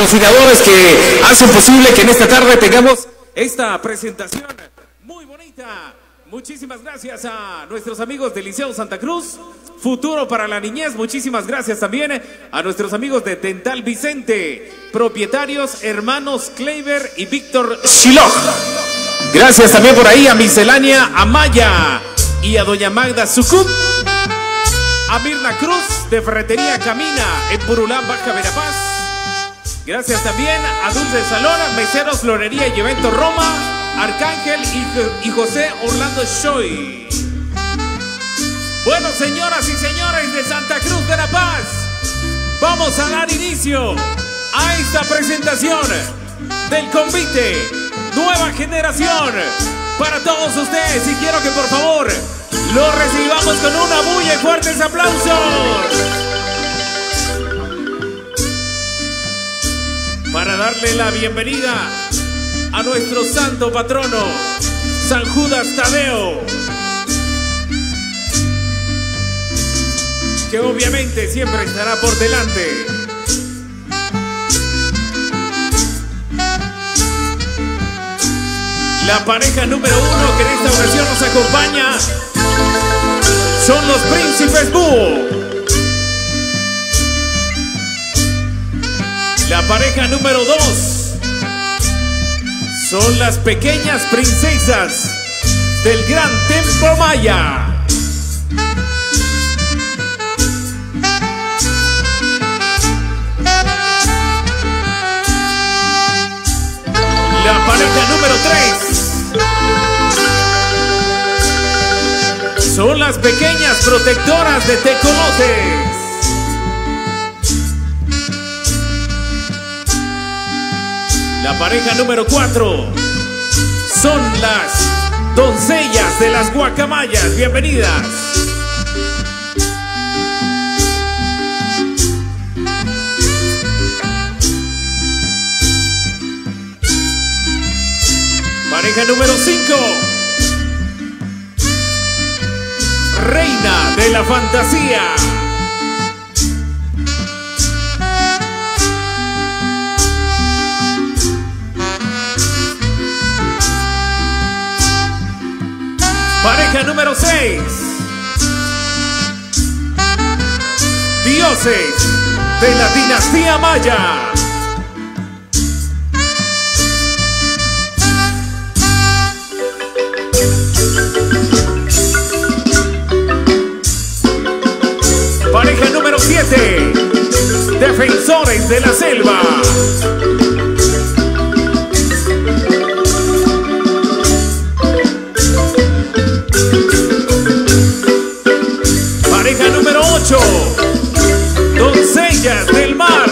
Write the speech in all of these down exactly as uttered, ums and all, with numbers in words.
patrocinadores que hacen posible que en esta tarde tengamos esta presentación muy bonita. Muchísimas gracias a nuestros amigos del Liceo Santa Cruz, Futuro para la Niñez. Muchísimas gracias también a nuestros amigos de Dental Vicente, propietarios hermanos Kleiber y Víctor Shiloh. Gracias también por ahí a Miscelánea Amaya y a doña Magda Sucup. A Mirna Cruz de Ferretería Camina en Purulán, Baja Verapaz. Gracias también a Dulce Salón, Meseros, Florería y Evento Roma, Arcángel y, y José Orlando Shoy. Bueno, señoras y señores de Santa Cruz de la Paz, vamos a dar inicio a esta presentación del convite Nueva Generación para todos ustedes, y quiero que por favor lo recibamos con una bulla y fuertes aplausos para darle la bienvenida a nuestro santo patrono, San Judas Tadeo, que obviamente siempre estará por delante. La pareja número uno que en esta ocasión nos acompaña son los Príncipes Búho. La pareja número dos son las Pequeñas Princesas del Gran Templo Maya. La pareja número tres son las Pequeñas Protectoras de Tecolotes. La pareja número cuatro son las Doncellas de las Guacamayas. Bienvenidas. Pareja número cinco, Reina de la Fantasía. Pareja número seis, Dioses de la Dinastía Maya. Pareja número siete, Defensores de la Selva. Pareja número ocho, Doncellas del Mar.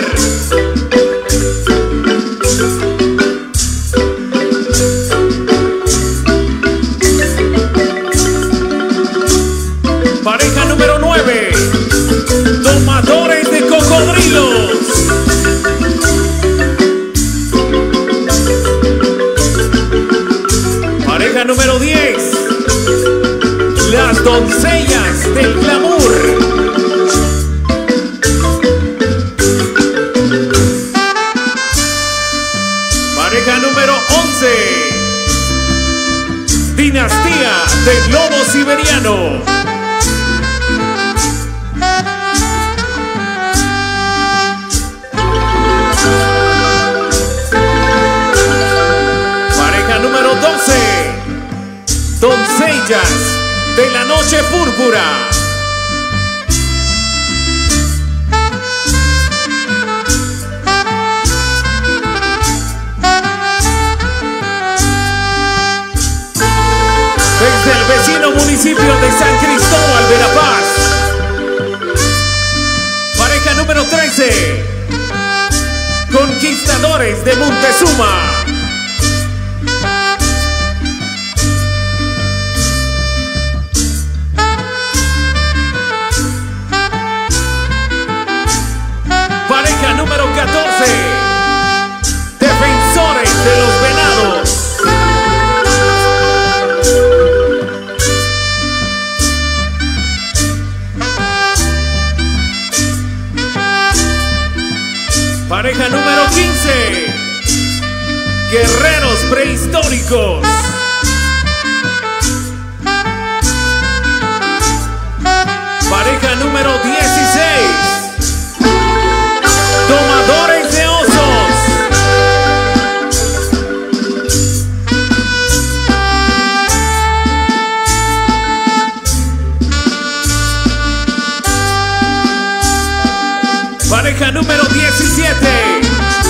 Pareja número nueve, Domadores de Cocodrilos. Pareja número diez, Las Doncellas del Glamour. Pareja número once, Dinastía del Lobo Siberiano. Número doce, Doncellas de la Noche Púrpura. Desde el vecino municipio de San Cristóbal, Verapaz. Pareja número trece, Conquistadores de Montezuma. Pareja número catorce, Defensores de los Venados. Pareja número quince. Guerreros prehistóricos. Pareja número dieciséis. Domadores de osos. Pareja número diecisiete.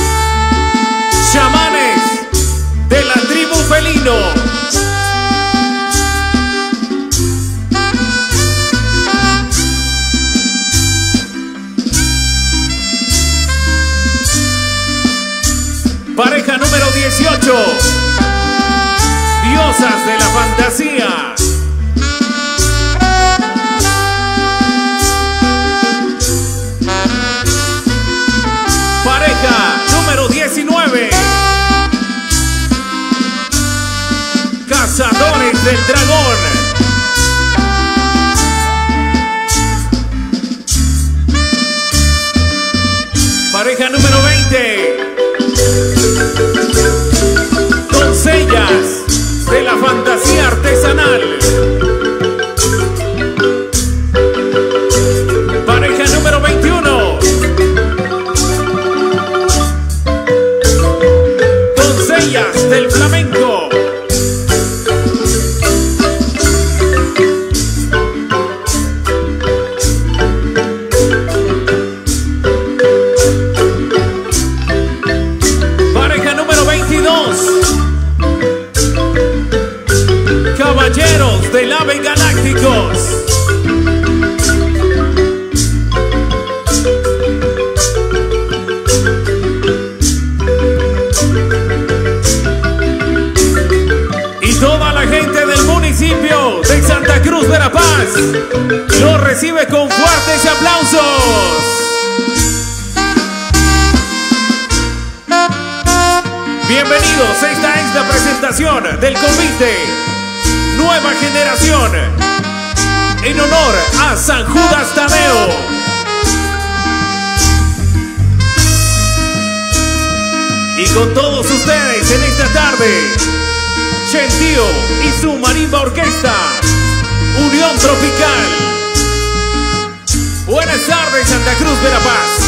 Chamanes de la tribu felino. Pareja número dieciocho. Diosas de la fantasía. Pareja número diecinueve. Cazadores del dragón. Pareja número veinte. Doncellas de la fantasía artesanal. Pareja número veintiuno. Doncellas del flamenco. Pareja número veintidós. Caballeros del Ave Galácticos. Y toda la gente del municipio de Santa Cruz de la Paz lo recibe con fuertes aplausos. Bienvenidos, esta es la presentación del convite Nueva Generación en honor a San Judas Tadeo. Y con todos ustedes en esta tarde, Gentío y su marimba orquesta, Unión Tropical. Buenas tardes, Santa Cruz de la Paz.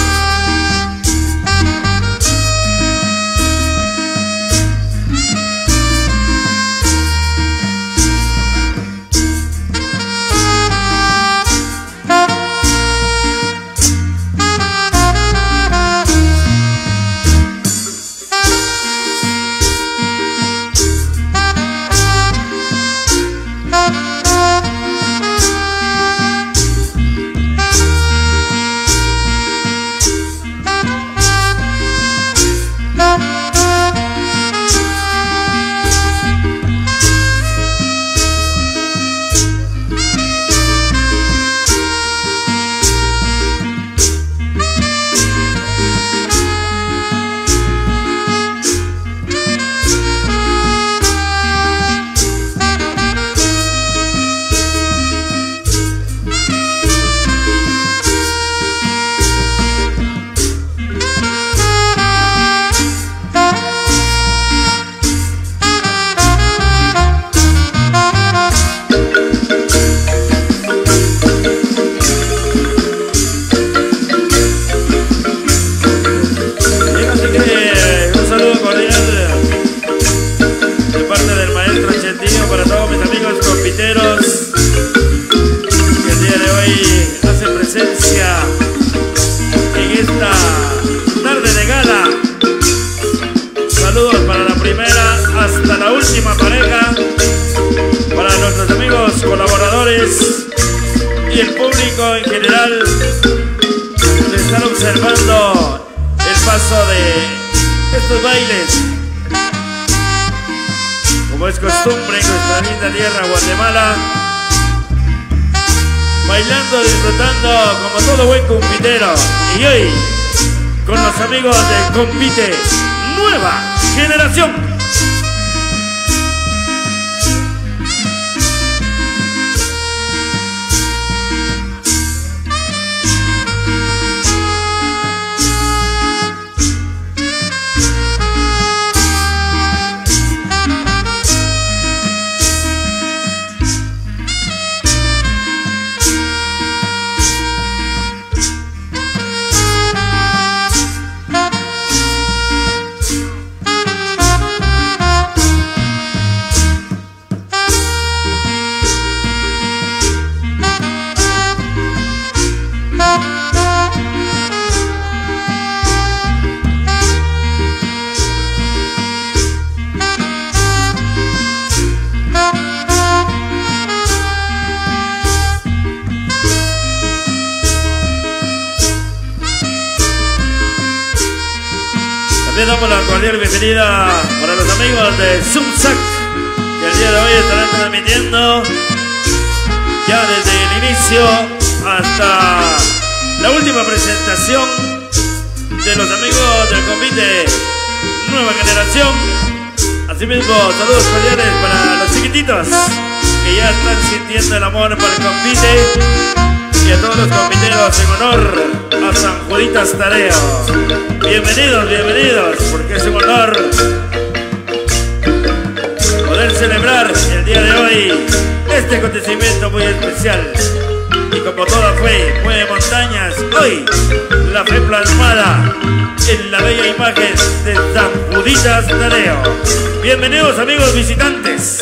Y el público en general están observando el paso de estos bailes, como es costumbre en nuestra linda tierra Guatemala, bailando, disfrutando como todo buen compitero. Y hoy con los amigos del Compite Nueva Generación. le damos la cordial bienvenida para los amigos de Zumsac, que el día de hoy estarán transmitiendo ya desde el inicio hasta la última presentación de los amigos del convite Nueva Generación. Asimismo, saludos cordiales para los chiquititos que ya están sintiendo el amor por el convite, y a todos los conviteros en honor a San Juditas Tadeo. Bienvenidos, bienvenidos, porque es un honor poder celebrar el día de hoy este acontecimiento muy especial. Y como toda fe mueve montañas, hoy la fe plasmada en la bella imagen de San Juditas Tadeo. Bienvenidos, amigos visitantes.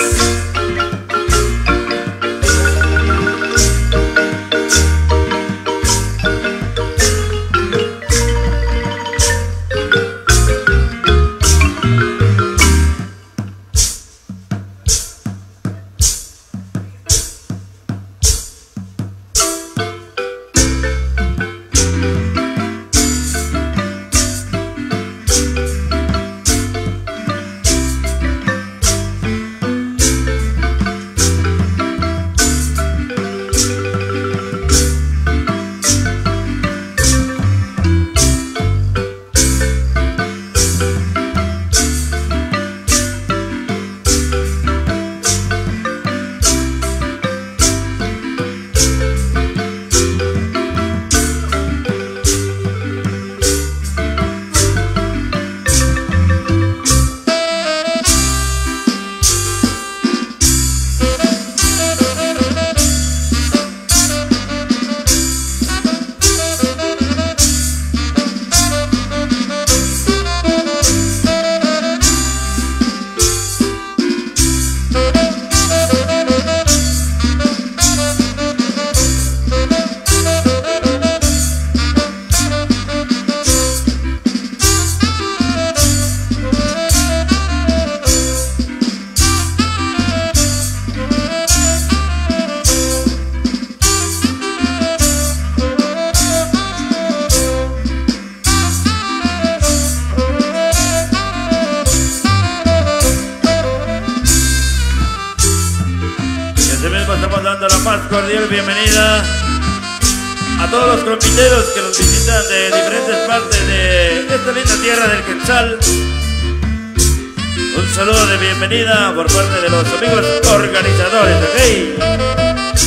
Cordial bienvenida a todos los compiteros que nos visitan de diferentes partes de esta linda tierra del Quetzal. Un saludo de bienvenida por parte de los amigos organizadores, ¿ok?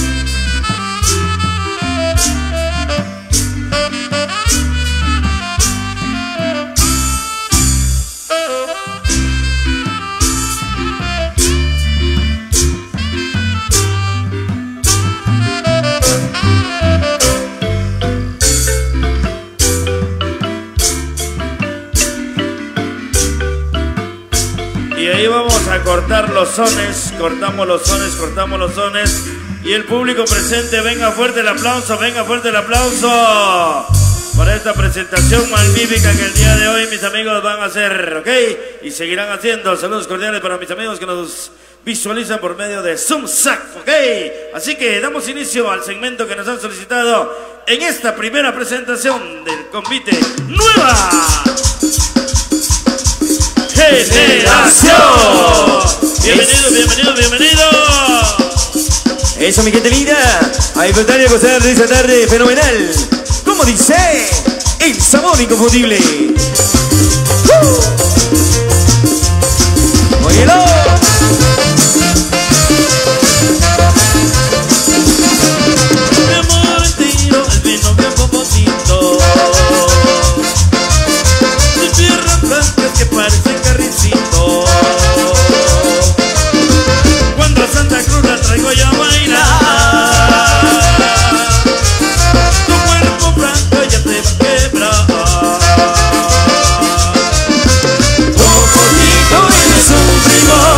Y ahí vamos a cortar los sones, cortamos los sones, cortamos los sones. Y el público presente, venga fuerte el aplauso, venga fuerte el aplauso para esta presentación magnífica que el día de hoy mis amigos van a hacer, ¿ok? Y seguirán haciendo. Saludos cordiales para mis amigos que nos visualizan por medio de Zumsac, ¿ok? Así que damos inicio al segmento que nos han solicitado en esta primera presentación del convite Nueva Generación. Bienvenido, bienvenido, bienvenido. Eso, mi gente linda, a disfrutar y a gozar de esta tarde fenomenal. Como dice, el sabor inconfundible. ¡Uh! ¡Óyelo! Mi amor entero, el vino blanco bonito. Tus piernas blancas que parecen carricito. Cuando a Santa Cruz la traigo yo a bailar, tu cuerpo blanco ya te va a quebrar. Un poquito eres un primor.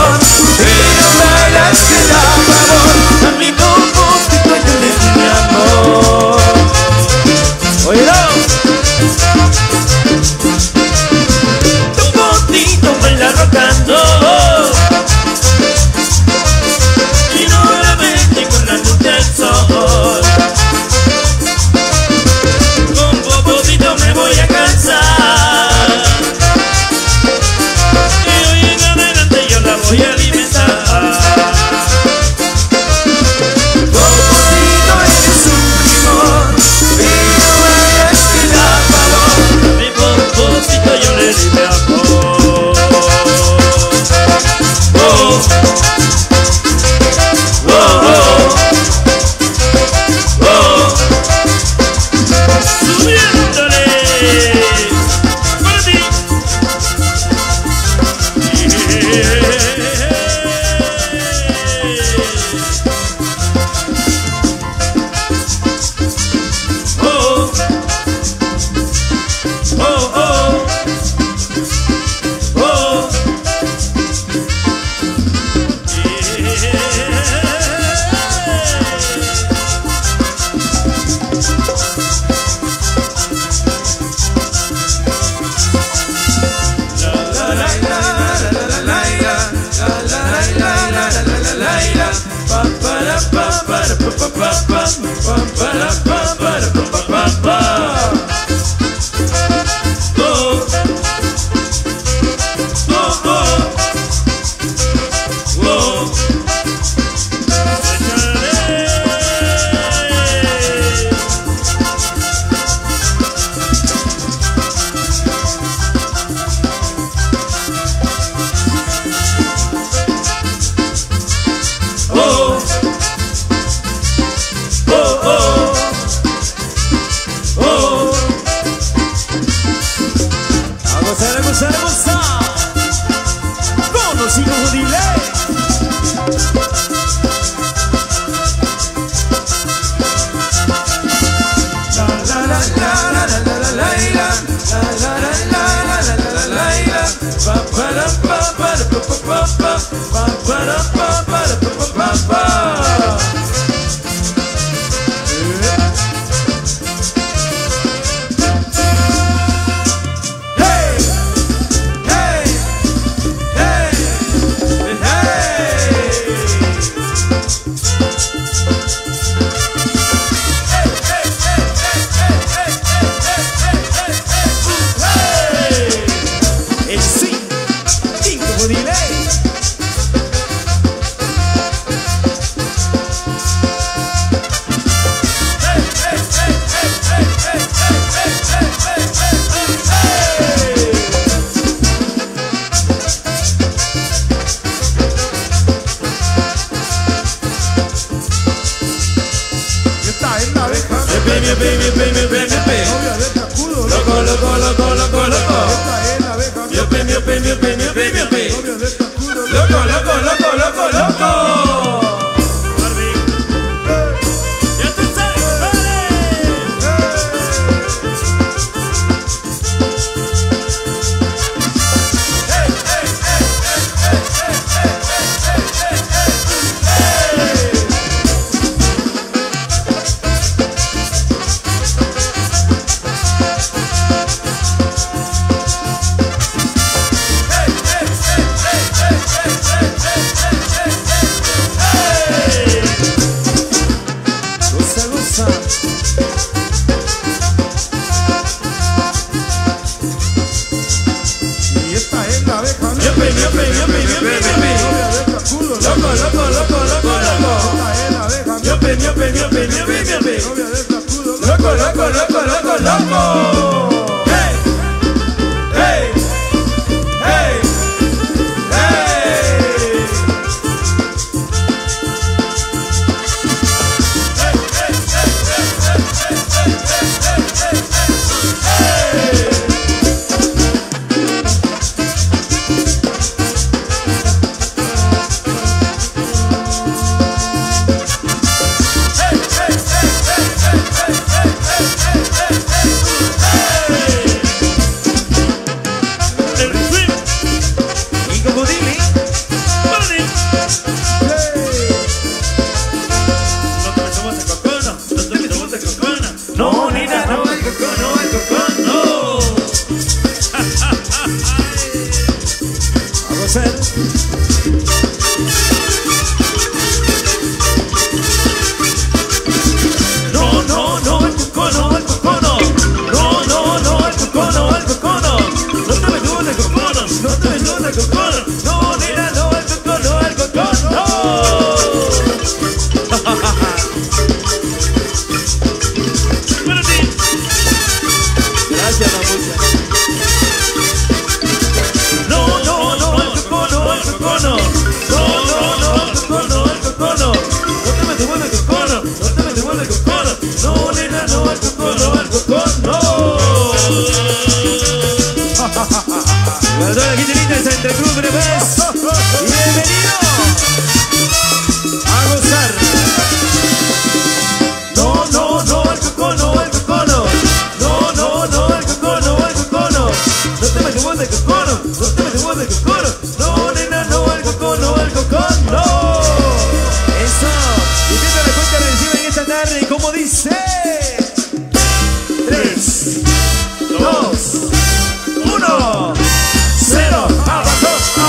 tres, dos, uno, cero, abajo,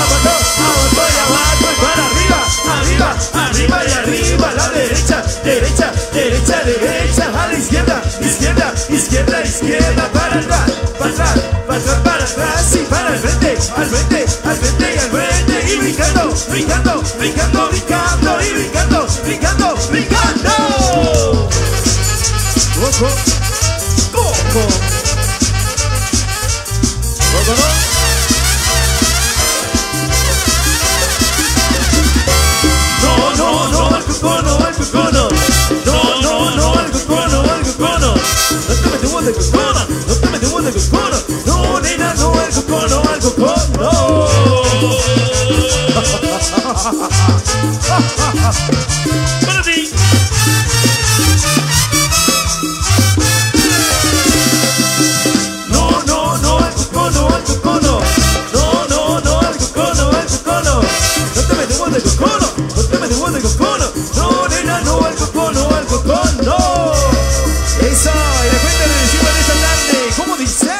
derecha, derecha, derecha, a la izquierda, izquierda, izquierda, izquierda, para atrás, para atrás, para atrás, para atrás y para el frente, al frente, al frente y al frente y brincando, brincando, brincando, brincando y brincando, brincando, brincando. Coco, coco, coco, no. No, no, no, al cocono, al cocono. No, no, no, al cocono, al cocono. No te metemos de cocono, no te metemos de cocono. No, nena, no, al cocono, al cocono. Para ti. No, no, no, al cocono, al cocono. No, no, no, al cocono, al cocono. No te metemos de cocono. De cocono, no, nena, no, al cocono, al cocono. Eso, y la cuenta de encima de esta tarde, ¿cómo dice?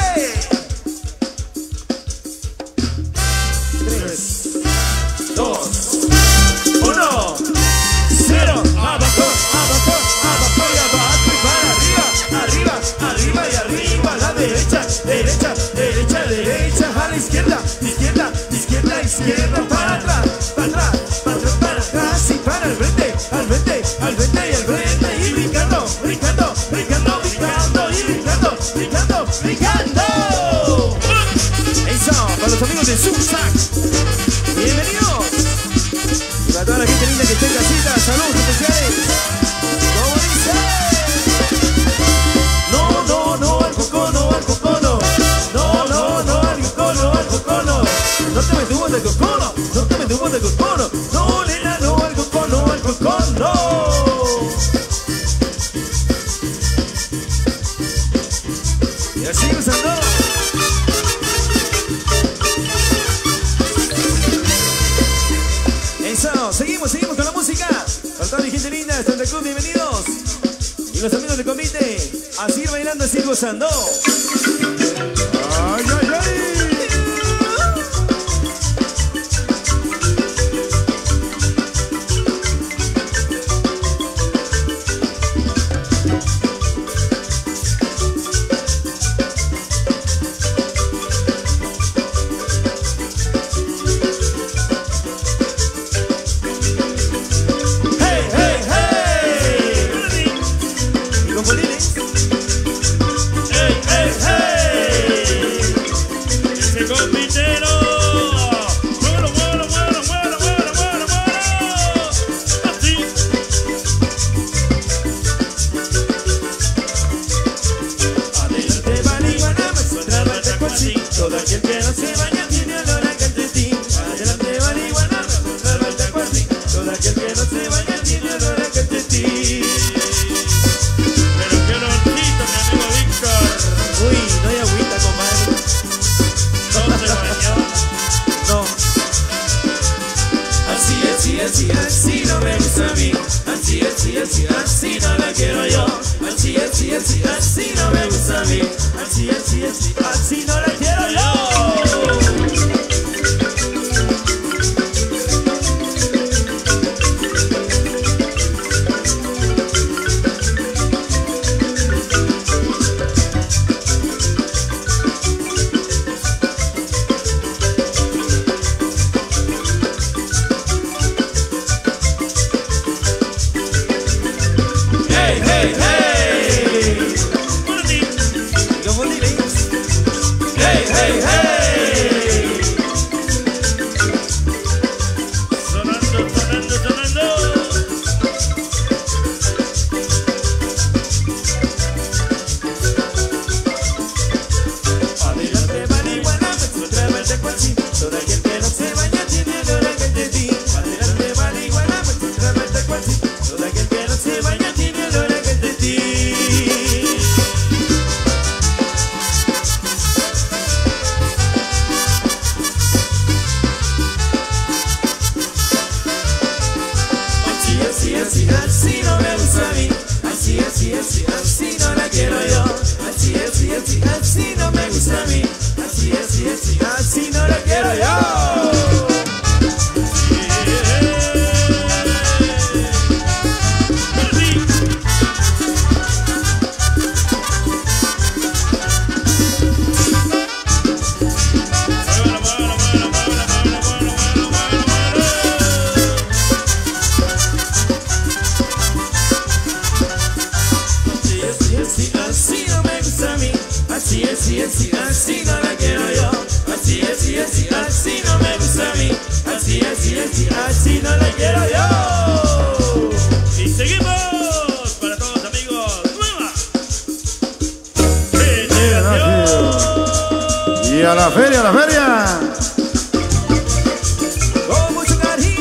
Tres, dos, uno, cero. Abajo, abajo, abajo y abajo y para arriba, arriba, arriba y arriba. La derecha, derecha, derecha, derecha, a la izquierda, izquierda, izquierda, izquierda, para atrás, para atrás. Para el frente, al frente, al frente y al frente y brincando, brincando, brincando, brincando y brincando, brincando, brincando. Eso, para los amigos de Subsac, bienvenidos. Y para toda la gente linda que está en casita, saludos especiales. ¿Cómo dice? No, no, no, al cocono, al cocono. No, no, no, al cocono, al cocono. No te metemos de cocono, no te metemos de cocono. No, nena, no, al cocono, al cocono. Y así usando. Eso, seguimos, seguimos con la música. Para toda mi gente linda de Santa Cruz, bienvenidos. Y los amigos del comité, a seguir bailando, a seguir gozando. Ay, ay, ay. Todo aquel que no se baña tiene olor a calcetín. Adelante marihuana, me vuelta al cuartín. Todo aquel que no se baña tiene olor a calcetín. Pero qué olorcito, mi amigo Víctor. Uy, no hay agüita, compadre. ¿No se bañó? No. Así, así, así, así no me gusta a mí. Así, así, así, así no la quiero yo. Así, así, así, así no me gusta a mí. Así, así, así, así no la quiero yo. Hey, hey, hey. ¿Cómo dices? Hey, así no me gusta a mí. Así, así, así, así no la quiero yo. Así, así, así, así no me gusta a mí. Así, así, así, así no la quiero yo. Y seguimos para todos los amigos. Nueva generación. Y a la feria, a la feria. Con mucho cariño.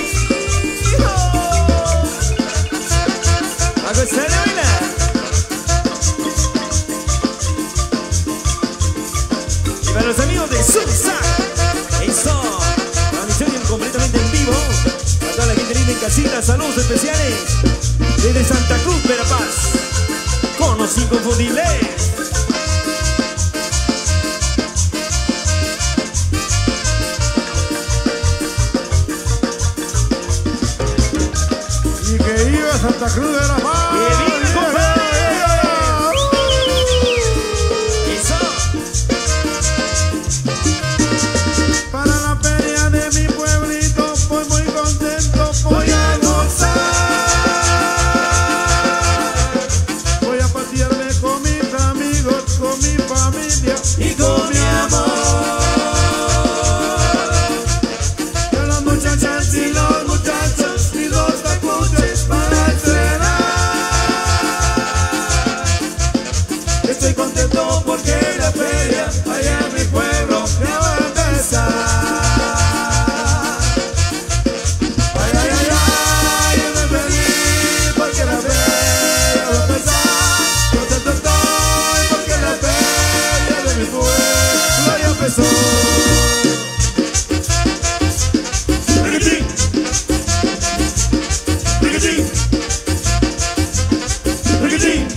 A gozar de bailar. Y para los amigos de Subsac, eso, transmisión completamente en vivo. A toda la gente linda en casita, saludos especiales desde Santa Cruz, Verapaz, con los inconfundibles. Y que iba a Santa Cruz de la Paz. ¡Que vive, compadre! Eso. Para la feria de mi pueblito voy muy contento, voy a gozar. Voy a pasearme con mis amigos, con mi familia Y con mi amor. con las muchachas y los muchachos y los tacuches para estrenar. Estoy contento porque la feria allá en mi pueblo ya va a empezar. Ay, ay, ay, ay, yo estoy feliz porque la feria va a empezar. Contento estoy porque la feria de mi pueblo ya empezó. Riquitín. Riquitín. Riquitín.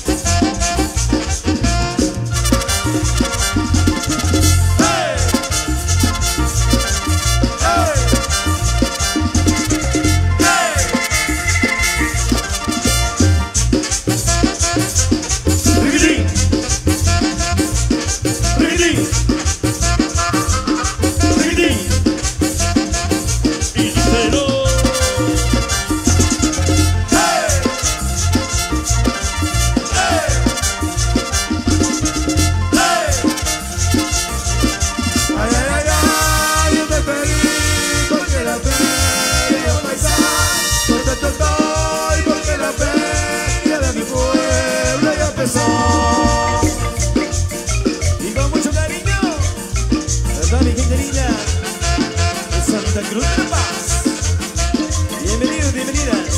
Ay, ay, ay, ay, yo estoy feliz porque la feria va a empezar. Contento estoy porque la feria de mi pueblo ya empezó. Y con mucho cariño, a toda mi gente linda de Santa Cruz de la Paz. Bienvenidos, bienvenidas.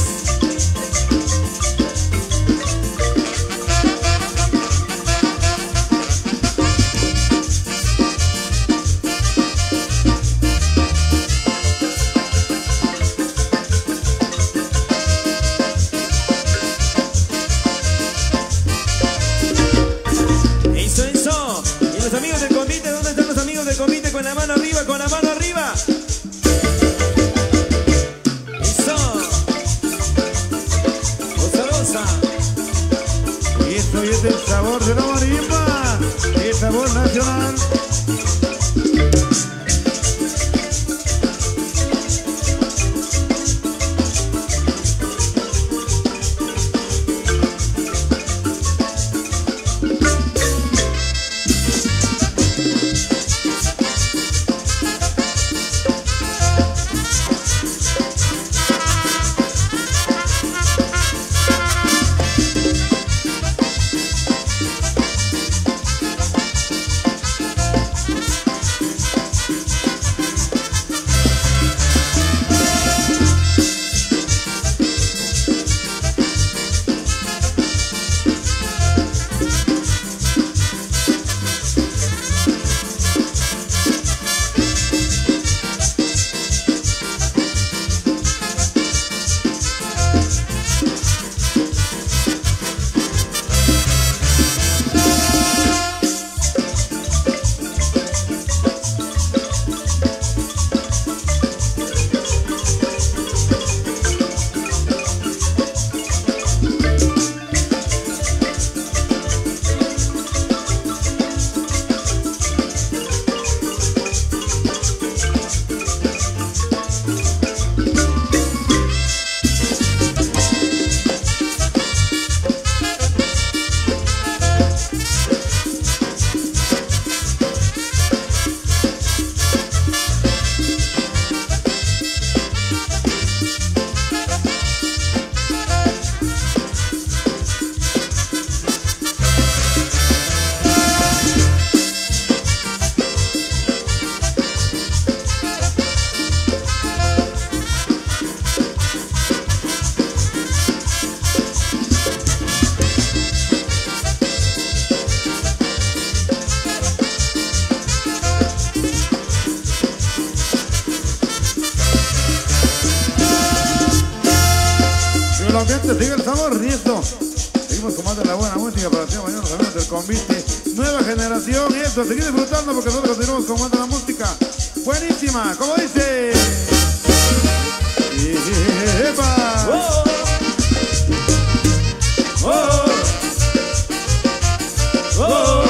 Eso, eso. Y los amigos del convite, ¿dónde están los amigos del convite? Con la mano arriba, con la mano arriba. Eso. Goza, goza. Y esto es el sabor de la marimba, el sabor nacional. adelante, sigue el sabor, Nieto. Seguimos con más de la buena música para ti, mañana los amigos del convite. Nueva generación, y esto, seguir disfrutando porque nosotros continuamos con más de la música. Buenísima, como dice. ¡Epa! ¡Oh! ¡Oh! ¡Oh!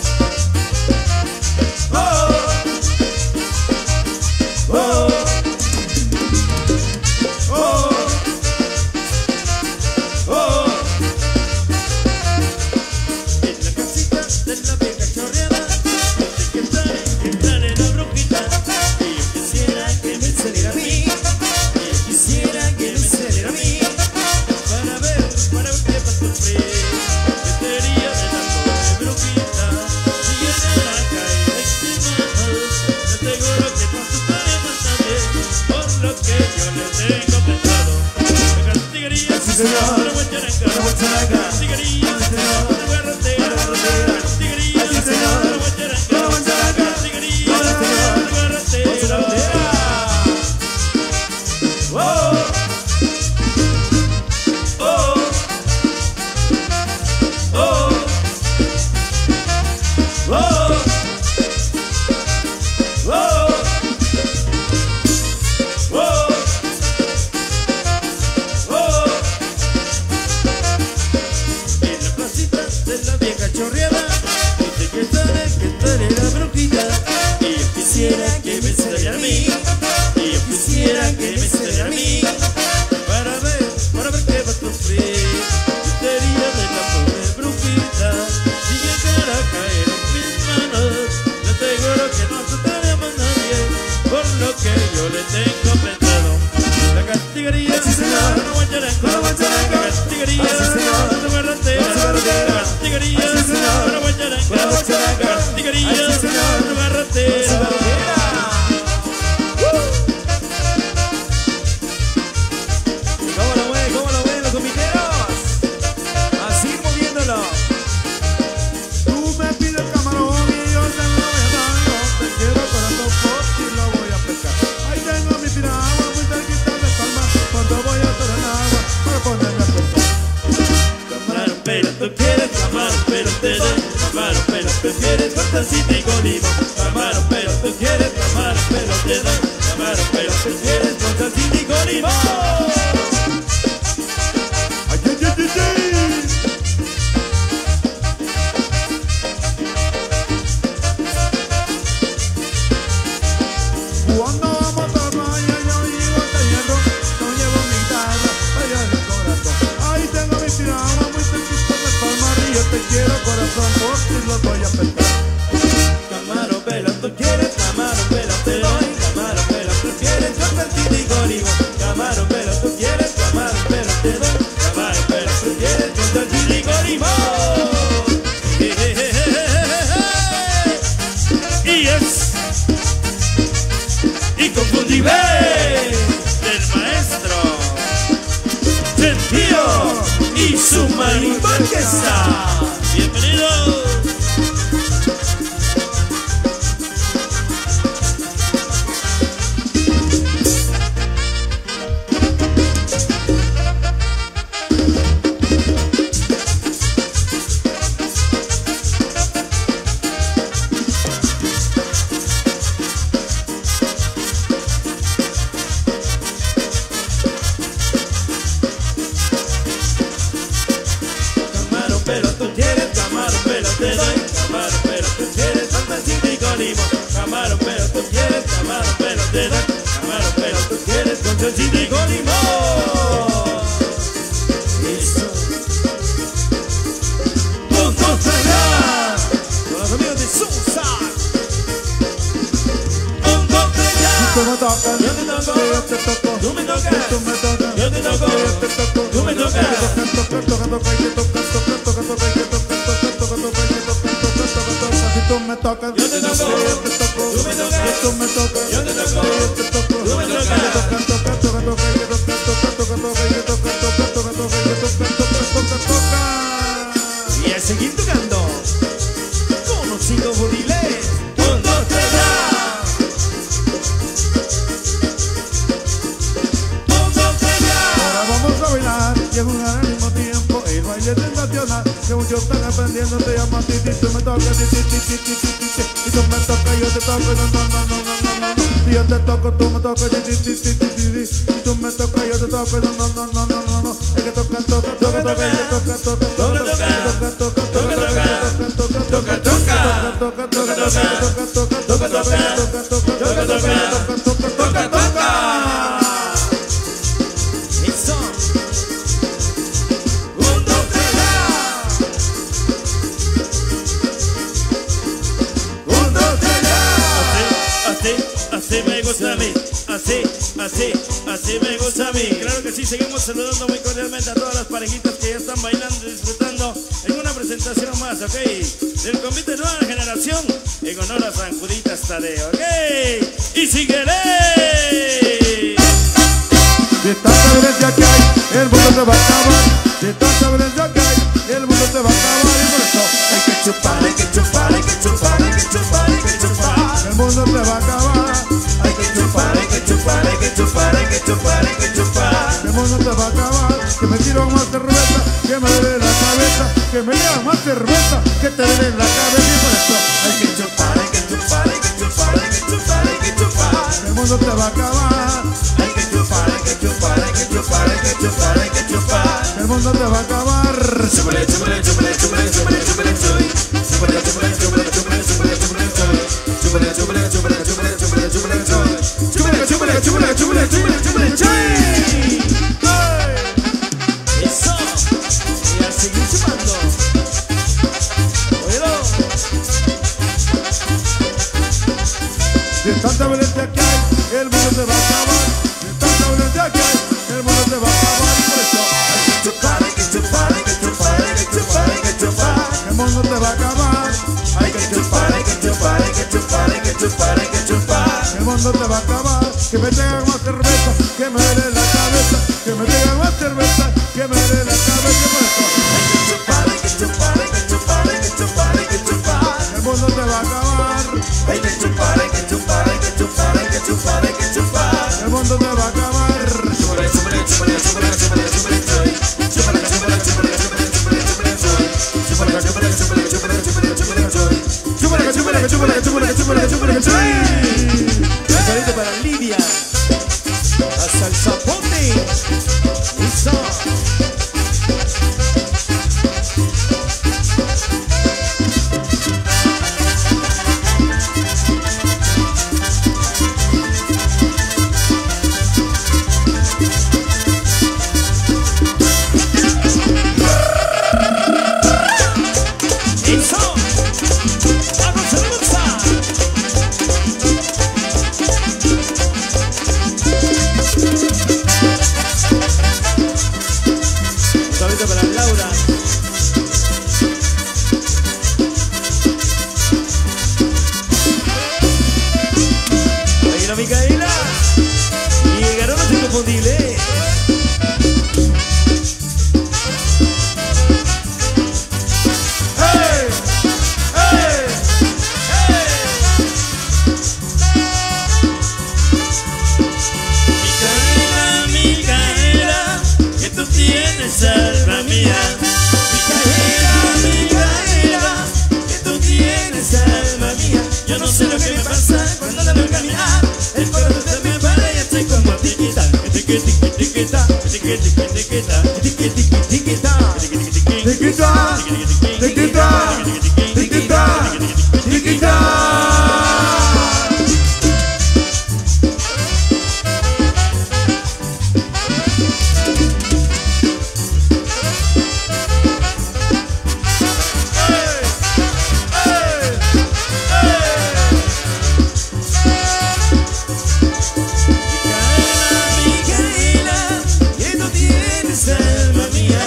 Y a seguir tocando con los cinco juriles. Un, dos, tres, ya. Un, dos, tres, ya. Ahora vamos a bailar y a jugar que muchos están aprendiendo, te llaman Titi, tú me tocas, Titi, Titi, Titi, Titi, y tú me tocas, yo te toco, no, no, no, no, no, no, no, si yo te toco, tú me tocas, Titi, Titi, Titi, y tú me tocas, yo te toco, no, no, no, no, no, no, no, es que toca, toca, toca, toca, toca, toca, toca, toca, toca, toca, toca, toca, toca, toca, toca, toca. Eso. Un, dos, tres, un, dos, tres, así, así me gusta a mí. Así, así, así me gusta a mí. Claro que sí, seguimos saludando muy cordialmente a todas las parejitas que ya están bailando y disfrutando en una presentación más, ¿ok? Del convite de nueva generación en honor a San Juditas Tadeo, ¿ok? Y síguele. De tanta violencia que hay, el mundo se va a acabar. De tanta violencia que hay, el mundo se va a acabar. Y por eso hay que chupar, hay que chupar, hay que chupar, hay que chupar, hay que chupar. el mundo se va a acabar. Hay que chupar, hay que chupar, hay que chupar, hay que chupar, hay que chupar. El mundo se va a acabar. Que me tiro más cerveza, que me duele la cabeza. Que me lleva más cerveza, que te duele la cabeza. Y por eso hay que chupar, hay que chupar, hay que chupar, hay que chupar, hay que chupar. el mundo se va a acabar. Hay que chupar, hay que chupar, hay que chupar, hay que chupar, hay que chupar. El mundo se va a acabar. Chúpale, chúpale, chúpale, chúpale, chúpale, chúpale, chuy. Chúpale, chúpale, chúpale, chúpale, chúpale, chúpale, chuy. Chúpale, chúpale, chúpale, chúpale, chúpale, chúpale, chuy. Chúpale, chúpale, chúpale, chúpale, chúpale, chúpale, chuy. Eso. Y a seguir chupando. Óyelo. De tanta violencia que hay, el mundo se va a acabar. De tanta violencia que hay, el mundo se va a acabar. Y por eso Hay que chupar, hay que chupar, hay que chupar, hay que chupar, hay que chupar. el mundo se va a acabar. Hay que chupar, hay que chupar, hay que chupar, hay que chupar, hay que chupar. El mundo se va a acabar. Que me traigan más cerveza, que me duele la cabeza. Que me traigan más cerveza, que me duele la cabeza. Y por eso Hay que chupar, hay que chupar, hay que chupar, hay que chupar, hay que chupar. el mundo se va a acabar. Hay que chupar, hay que chupar, hay que chupar, hay que chupar, hay que chupar. El mundo se va a acabar. Chúpale, chúpale, chúpale, chúpale, chúpale, chúpale, chuy. Chúpale, chúpale, chúpale, chúpale, chúpale, chúpale, chuy. Chúpale, chúpale, chúpale, chúpale, chúpale, chúpale, chuy. Chúpale, chúpale, chúpale, chúpale, chúpale, chúpale, chuy. Un saludo para Lidia. Hasta el zapote. Eso. Eso. Vamos a lanzar. Un saludo para Laura. Ahí la Micaela. Y llegaron los inconfundibles. ¡Hey! ¡Hey! ¡Hey! Micaela, Micaela, que tú tienes alma mía. Micaela, Micaela, que tú tienes alma mía. Yo no sé lo que me pasa cuando la veo caminar. El corazón se me para y estoy como tiquita. Tiqui, tiqui, tiquita, tiqui, tiqui, tiquita, tiqui, tiqui, tiquita, tiqui, tiqui, tiqui, Tiquita, tiquita, tiquita, tiquita. Micaela, que tú tienes alma mía.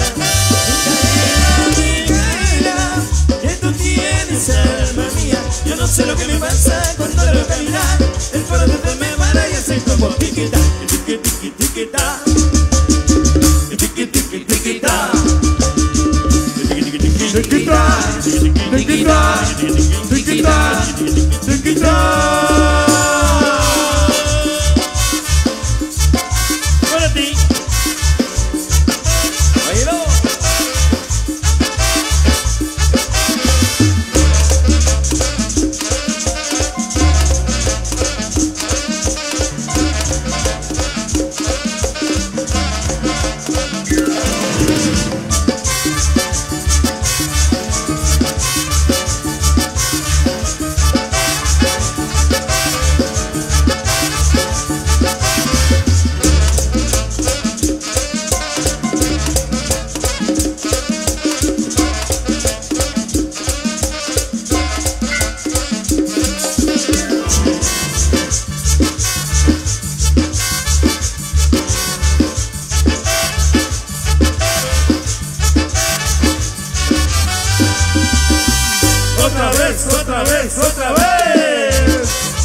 Micaela, Micaela, que tú tienes alma mía. Yo no sé lo que me pasa cuando la veo caminar. El corazón se me para y hace como tiquita, tiqui, tiqui, tiquita, tiqui, tiqui, tiquita, tiqui, tiqui, tiqui, Tiquita, tiquita, tiquita, tiquita. Para ti. Óyelo. vez, otra vez.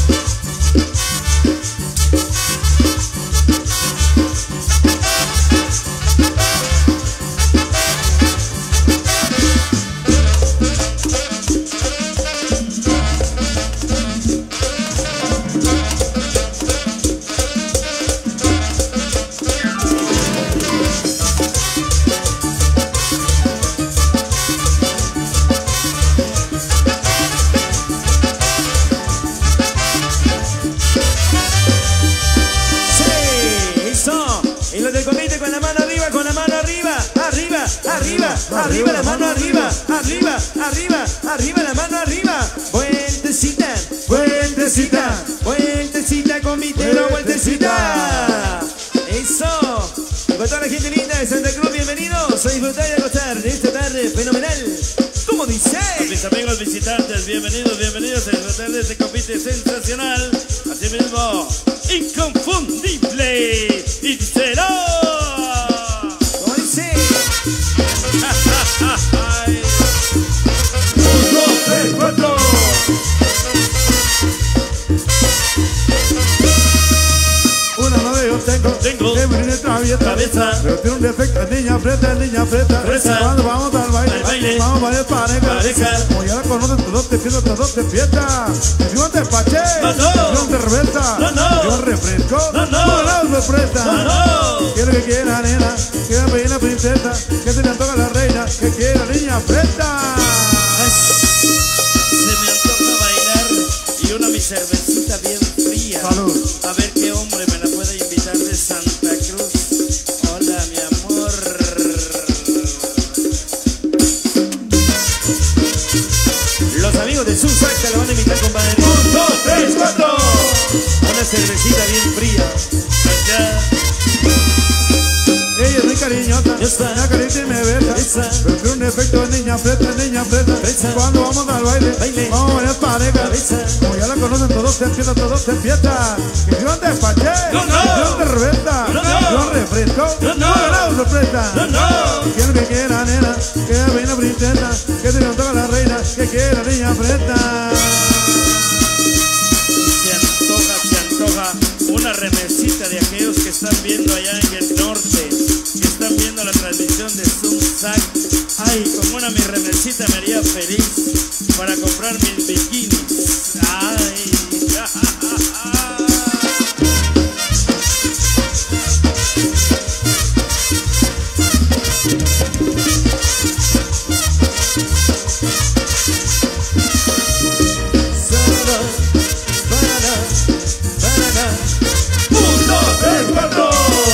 Arriba la mano arriba, arriba, arriba, arriba la mano arriba. Vueltecita, vueltecita, vueltecita convitero, vueltecita. Eso. Y para toda la gente linda de Santa Cruz, bienvenidos a disfrutar y a gozar de esta tarde fenomenal. ¿Cómo dice? A mis amigos visitantes, bienvenidos, bienvenidos a disfrutar de este convite sensacional. Asimismo, inconfundible. Y será. ¿Cómo dice? Un, dos, tres, cuatro. Una madre yo tengo, Tengo. que viene traviesa, Traviesa. pero tiene un defecto, es niña fresa, es niña fresa. Fresa. Cuando vamos al baile, Al baile. vamos a bailar pareja. Pareja. Como ya la conocen, todos te fiestas, todos te fiesta. Yo te paché, No, no. yo cerveza, No, no. yo refresco, No, no. no sorpresa. No, no. Quiero que quiera nena, que la pequeña princesa, que se le antoja la reina, que quiera niña fresa. Ay, se me antoja bailar y una mi cervecita bien fría. Salud. A ver qué hombre me la puede invitar de Santa Cruz. Hola, mi amor. Los amigos de Susac te lo van a invitar, compadre. Un, dos, tres, cuatro. Una cervecita bien fría. Allá. Ella es muy cariñosa, Esa. me acaricia y me besa. Esa. Pero tiene un defecto, es niña fresa, es niña fresa. Fresa. Cuando vamos al baile, Baile. vamos a bailar pareja. Esa. Como ya la conocen, todos se empiezan, todos se empiezan. Que yo te paché, No, no. yo te cerveza, No, no. yo refresco, No, no. no sorpresa. No, no. Quiero que quiera nena, que ella reina princesa, que se le antoja la reina, que quiera niña fresa. Se antoja, se antoja una remesita de aquellos que están viendo allá en el norte, que están viendo la transmisión de Zoomsac. Ay, con una mi remesita me haría feliz para comprar mis bikinis. Ay. Solo para, para. Un, dos, tres, cuatro.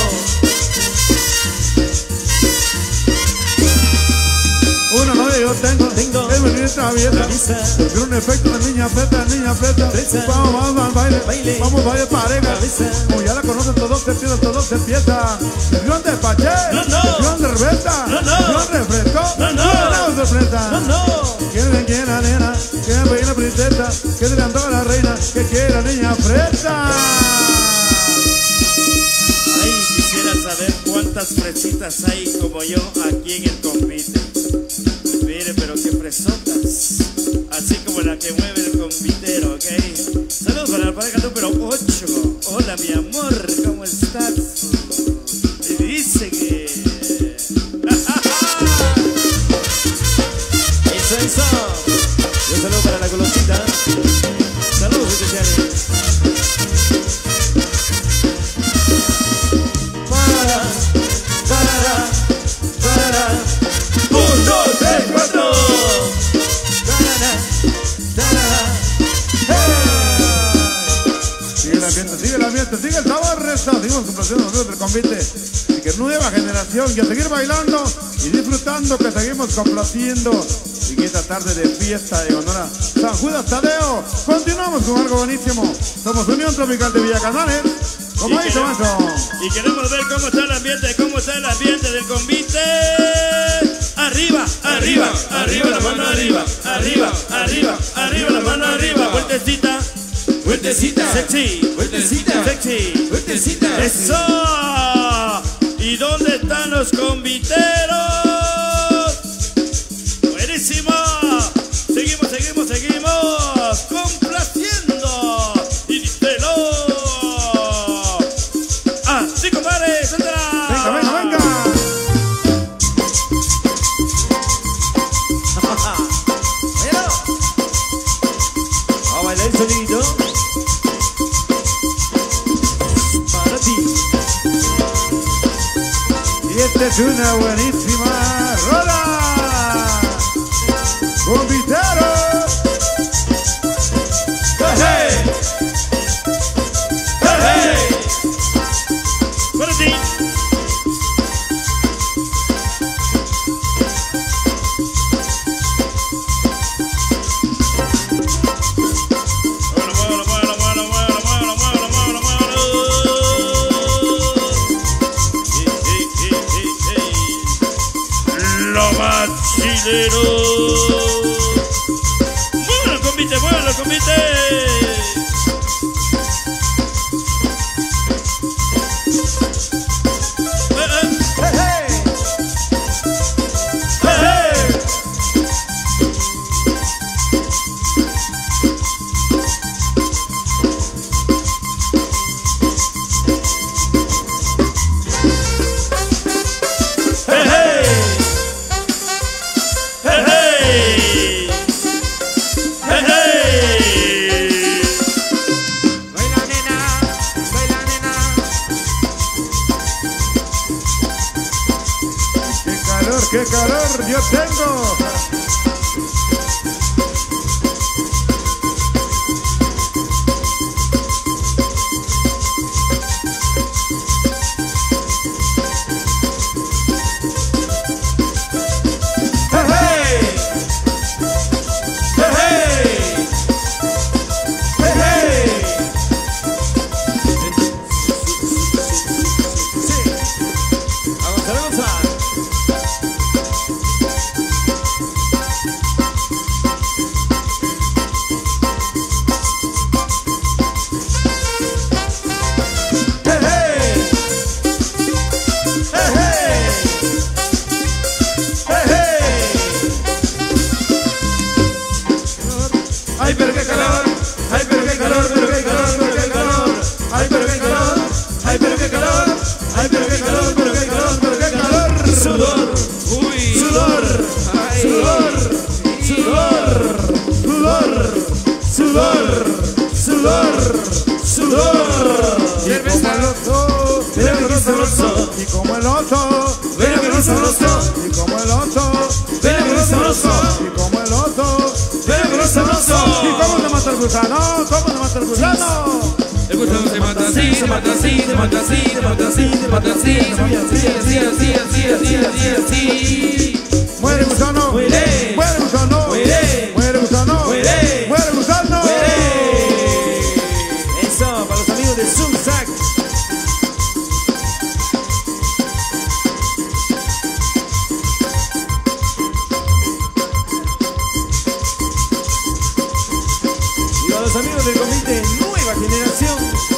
Una novia yo tengo, Tengo. es muy traviesa. Traviesa. Tiene un efecto de niña fresa, niña fresa. Fresa. Vamos, vamos al baile, Baile. vamos a bailar pareja. Cabeza. Como ya la conocen, todos se empiezan, todos se empiezan. Yo te paché, No, no. yo cerveza, No, no. yo refresco, No, no. no sorpresa. No, no. Quiero que quiera nena, que ella pequeña princesa, que se le antoja la reina, que quiera niña fresa. Ay, quisiera saber cuántas fresitas hay como yo aquí en el convite. Mire, pero qué fresotas. Así como la que mueve el convitero, ¿ok? Saludos para la pareja número ocho. Hola, mi amor, ¿cómo estás? Y dice que... Eso, eso. Y un saludo para la golosita. Saludos especiales. Para, para, para. Un, dos, tres, cuatro. Tarara, tarara. Sigue el ambiente, sigue el ambiente, sigue el sabor, resta. Seguimos complaciendo los amigos del convite. Y que nueva generación, y a seguir bailando y disfrutando, que seguimos complaciendo. Y que esta tarde de fiesta de honor a San Judas Tadeo, continuamos con algo buenísimo. Somos Unión Tropical de Villacanales. Como Y dice queremos- Manso. Y queremos ver cómo está el ambiente, cómo está el ambiente del convite. Arriba, arriba, arriba, la mano arriba, arriba, arriba, arriba, la mano arriba. Vueltecita, Vueltecita. sexy, Vueltecita. sexy. Vueltecita. ¡Eso! ¿Y dónde están los conviteros? ¡Buenísimo! Seguimos, seguimos, seguimos. sonido para ti. Y esta es una buenísima rola. Bombitero. Hey, hey, hey, Para ti. Muévelo, muévelo, muévelo, muévelo, muévelo, muévelo, muévelo, muévelo. Hey, hey, hey, hey, hey. Lo más chileno. Muévelo, convite, muévelo, convite. ¡Qué calor yo tengo! Ay, pero qué calor, ay, pero qué calor, pero qué calor, pero qué calor, ay, pero qué calor, ay, pero qué calor, ay, pero qué calor, pero qué calor, pero qué calor, sudor, uy, sudor, sudor, sudor, sudor, sudor, sudor, sudor, Como el oso, pero qué sabroso, y como el oso, pero qué sabroso, y como el oso, pero qué sabroso, y como el oso, pero qué sabroso. y cómo se mata el gusano, cómo se mata el gusano. El gusano se mata así, se mata así, se mata así, se mata así, se mata así, así, así, así, así, así, así, así. Muere gusano, Muere. muere gusano, Muere. muere gusano, Muere. muere gusano. Eso, para los amigos de Zumsac. Y para los amigos del comité Nueva Generación.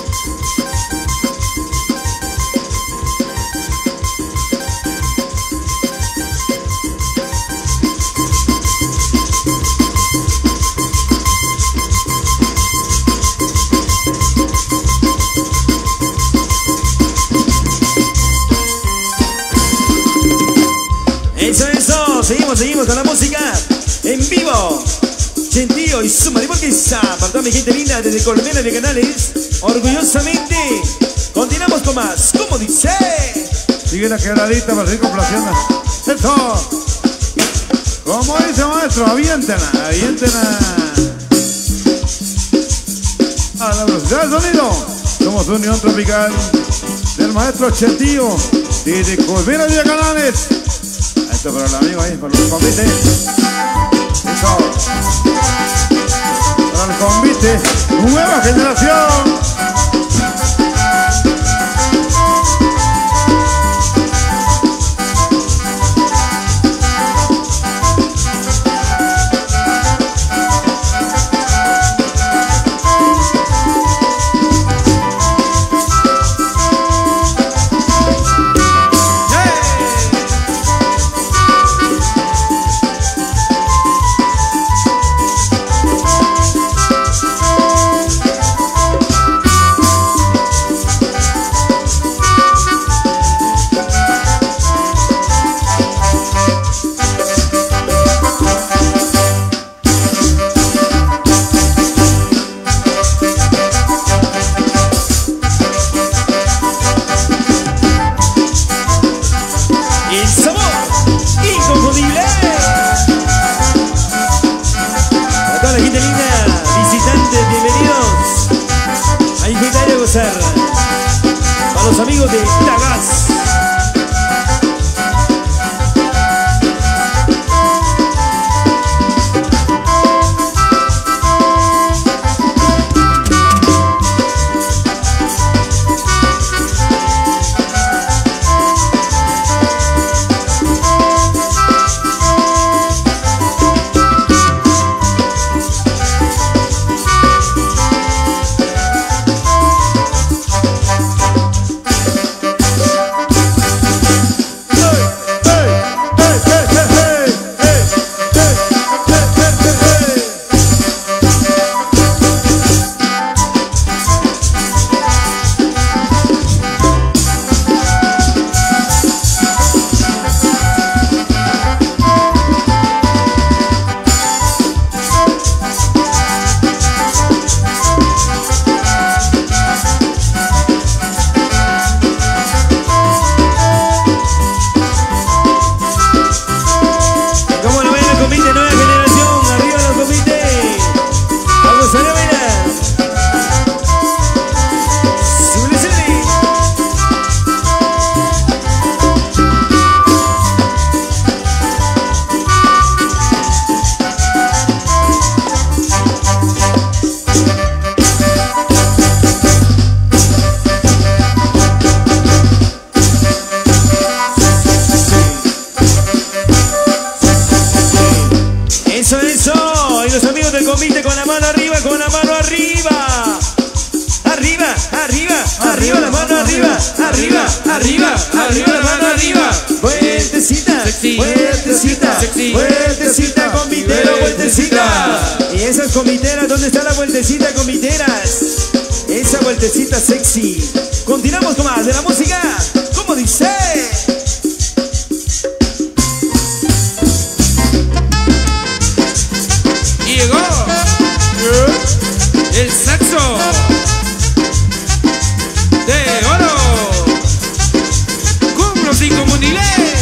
Eso, eso, seguimos, seguimos con la música en vivo. Gentío y Suma de Borquesa, para toda mi gente linda desde Colmena de Canales, orgullosamente. Continuamos con más, ¿cómo dice? Sigue la quebradita para seguir complaciendo. Eso. Como dice maestro, aviéntela, aviéntela. A la velocidad del sonido. Somos Unión Tropical del maestro Gentío desde Colmena de Canales. Esto para los amigos ahí, para los convites. Eso. Para el convite, nueva generación. la gente linda, visitantes, bienvenidos. A disfrutar y a gozar. Para los amigos de Tagas. Vueltecita, comitero, vueltecita. Y esas comiteras, ¿dónde está la vueltecita, comiteras? Esa vueltecita sexy. Continuamos con más de la música. ¿Cómo dice? Y llegó el saxo de oro. Cumbro sin comunidad.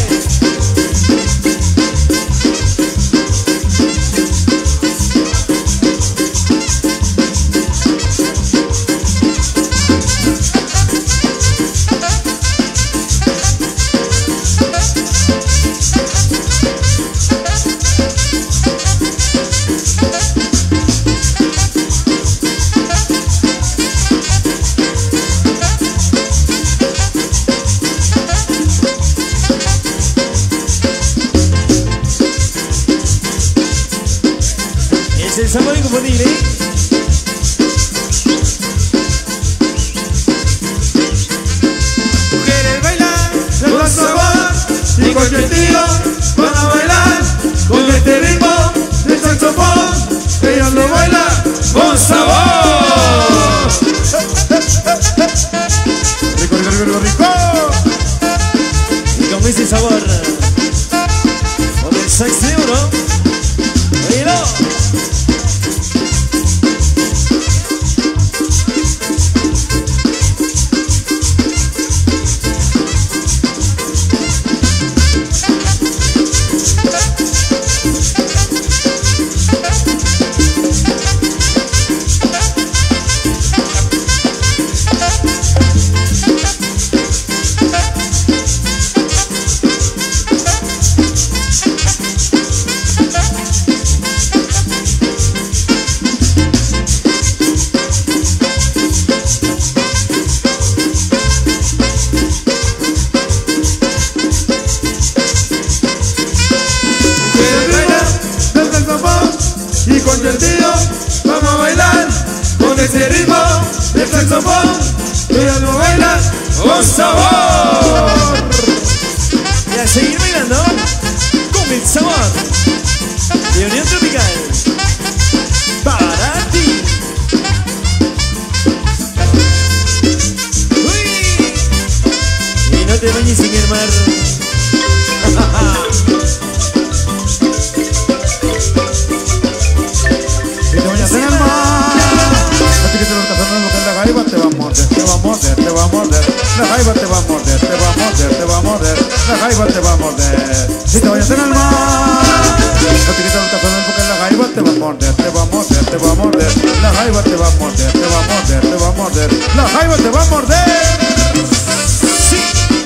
El sabor inconfundible. Mujeres bailan con sabor y con sentido, van a bailar con este ritmo del saxofón. Ellas lo bailan con sabor. Rico, rico, rico, rico. Y con ese sabor con el sax de oro. Oílo. Y con sentido vamos a bailar con ese ritmo del saxofón. Ellas lo bailan con sabor. Y a seguir bailando con el sabor de Unión Tropical para ti. Uy. Y no te bañes sin el mar. Te va a morder, te va a morder, te va a morder. La jaiba te va a morder, te va a morder, te va a morder. La jaiba te va a morder. Si te vayas en el mar, no te quitas un cazón porque la jaiba te va a morder, te va a morder. morder, te va a morder. La jaiba te va a morder, te va a morder, te va a morder. La jaiba te va a morder. Sí.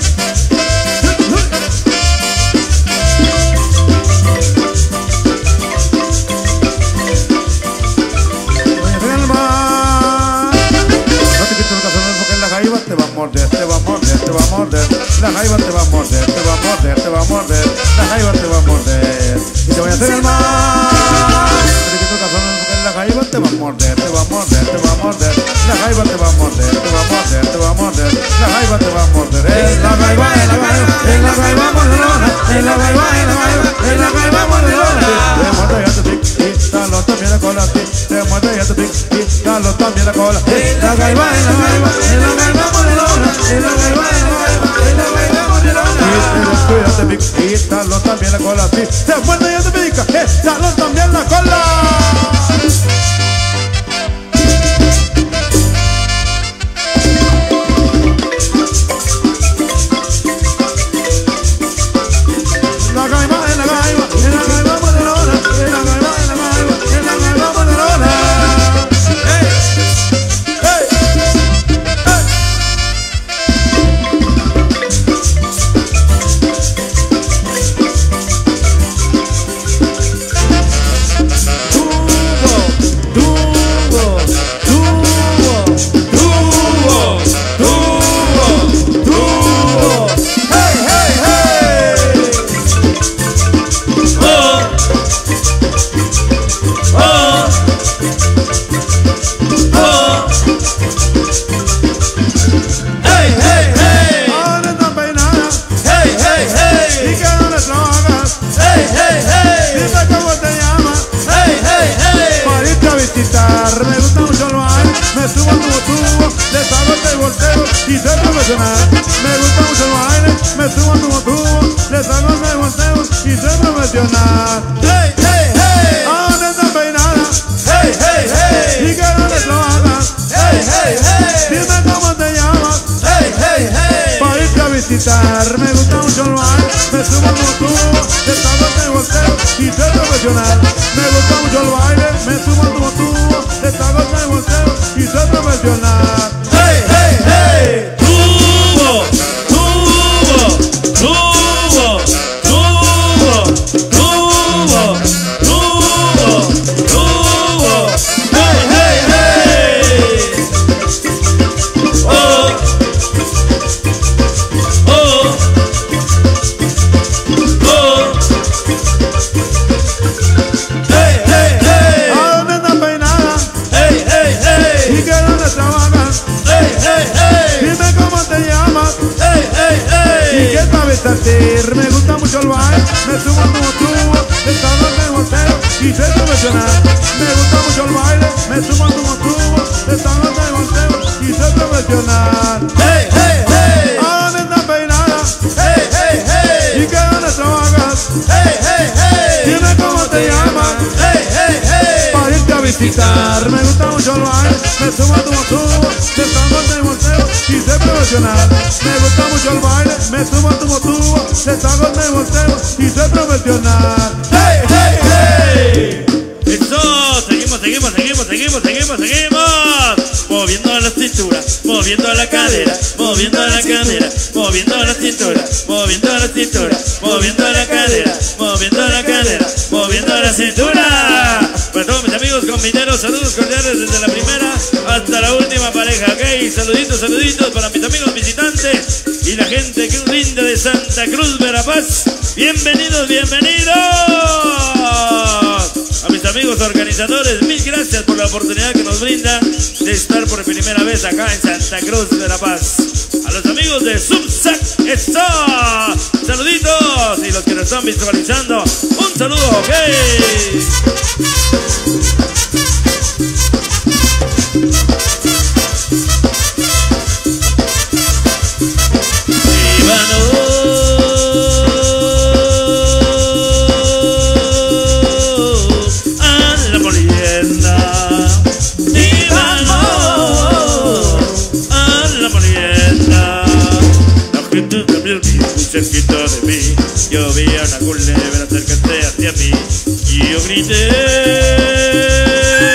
Te va a morder, te va a morder, te va a morder. La jaiba te va a morder, te va a morder, te va a morder. La jaiba te va a morder. Y te voy a hacer el mal. La jaiba te va a morder, te va a morder, te va a morder. La jaiba te va a morder, te va a morder, te va a morder. La jaiba te va a morder. En la jaiba, en la jaiba, en la jaiba morderona. En la jaiba, en la jaiba, en la jaiba morderona. Te muerde ya tu pic y dalo también la cola. Te muerde ya tu pic y dalo también la cola. En la jaiba, en la jaiba, en la jaiba morderona. En la jaiba, en la jaiba, en la jaiba morderona. Y te descuida te pic y dalo también la cola. Te muerde ya tu pic y dalo también la cola. Me gusta mucho el baile, me subo al tubo tubo, les hago este volteo y soy profesional. Me gusta mucho el baile, me subo al tubo tubo, les hago este volteo y soy profesional. Hey, hey, hey, ¿a dónde están peinadas? Hey, hey, hey, ¿y qué dónde trabajas? Hey, hey, hey, dime cómo te llamas. Hey, hey, hey, para irte a visitar. Me gusta mucho el baile, me subo al tubo tubo, les hago este volteo y soy profesional. Me gusta mucho el baile, me subo al tubo tubo, les hago el volteo y soy profesional. Hey, hey, hey, tubo, tubo, tubo, tubo, tubo, tubo, tubo. Hey, hey, hey. Oh, oh, oh. Hey, hey, hey. ¿A dónde están peinadas? Hey, hey, hey. ¿Y qué dónde trabajas? Hey, hey, hey. Dime cómo te llamas. Hey, hey, hey. ¿Y qué sabes hacer? Me gusta mucho el baile, me subo al tubo tubo, les hago el volteo y soy profesional. Me gusta mucho el baile, me subo al tubo tubo, les hago el volteo y soy profesional. Hey, hey, hey. ¿A dónde están peinadas? Hey, hey, hey. ¿Y qué dónde trabajas? Hey, hey, hey. Dime cómo te llamas. Hey, hey, hey. Para irte a visitar. Me gusta mucho el baile, me subo al tubo tubo, les hago el volteo y soy profesional. Me gusta mucho el baile, me subo al tubo tubo, les hago el volteo y soy profesional. Hey, hey, hey. Eso, seguimos, seguimos, seguimos, seguimos, seguimos, seguimos. Moviendo la cintura, moviendo la cadera, moviendo la cadera, moviendo la cintura, moviendo la cintura, moviendo la cadera, moviendo la cadera, moviendo la cintura. Para todos mis amigos comiteros, saludos cordiales desde la primera hasta la última pareja, ok. Saluditos, saluditos para mis amigos visitantes y la gente que linda de Santa Cruz, Verapaz. Bienvenidos, bienvenidos. A mis amigos organizadores, mil gracias por la oportunidad que nos brindan de estar por primera vez acá en Santa Cruz de La Paz. A los amigos de Subsac, eso, saluditos, y los que nos están visualizando, un saludo, ok. Cerquita de mí, yo vi a una culebra acercarse hacia mí y yo grité.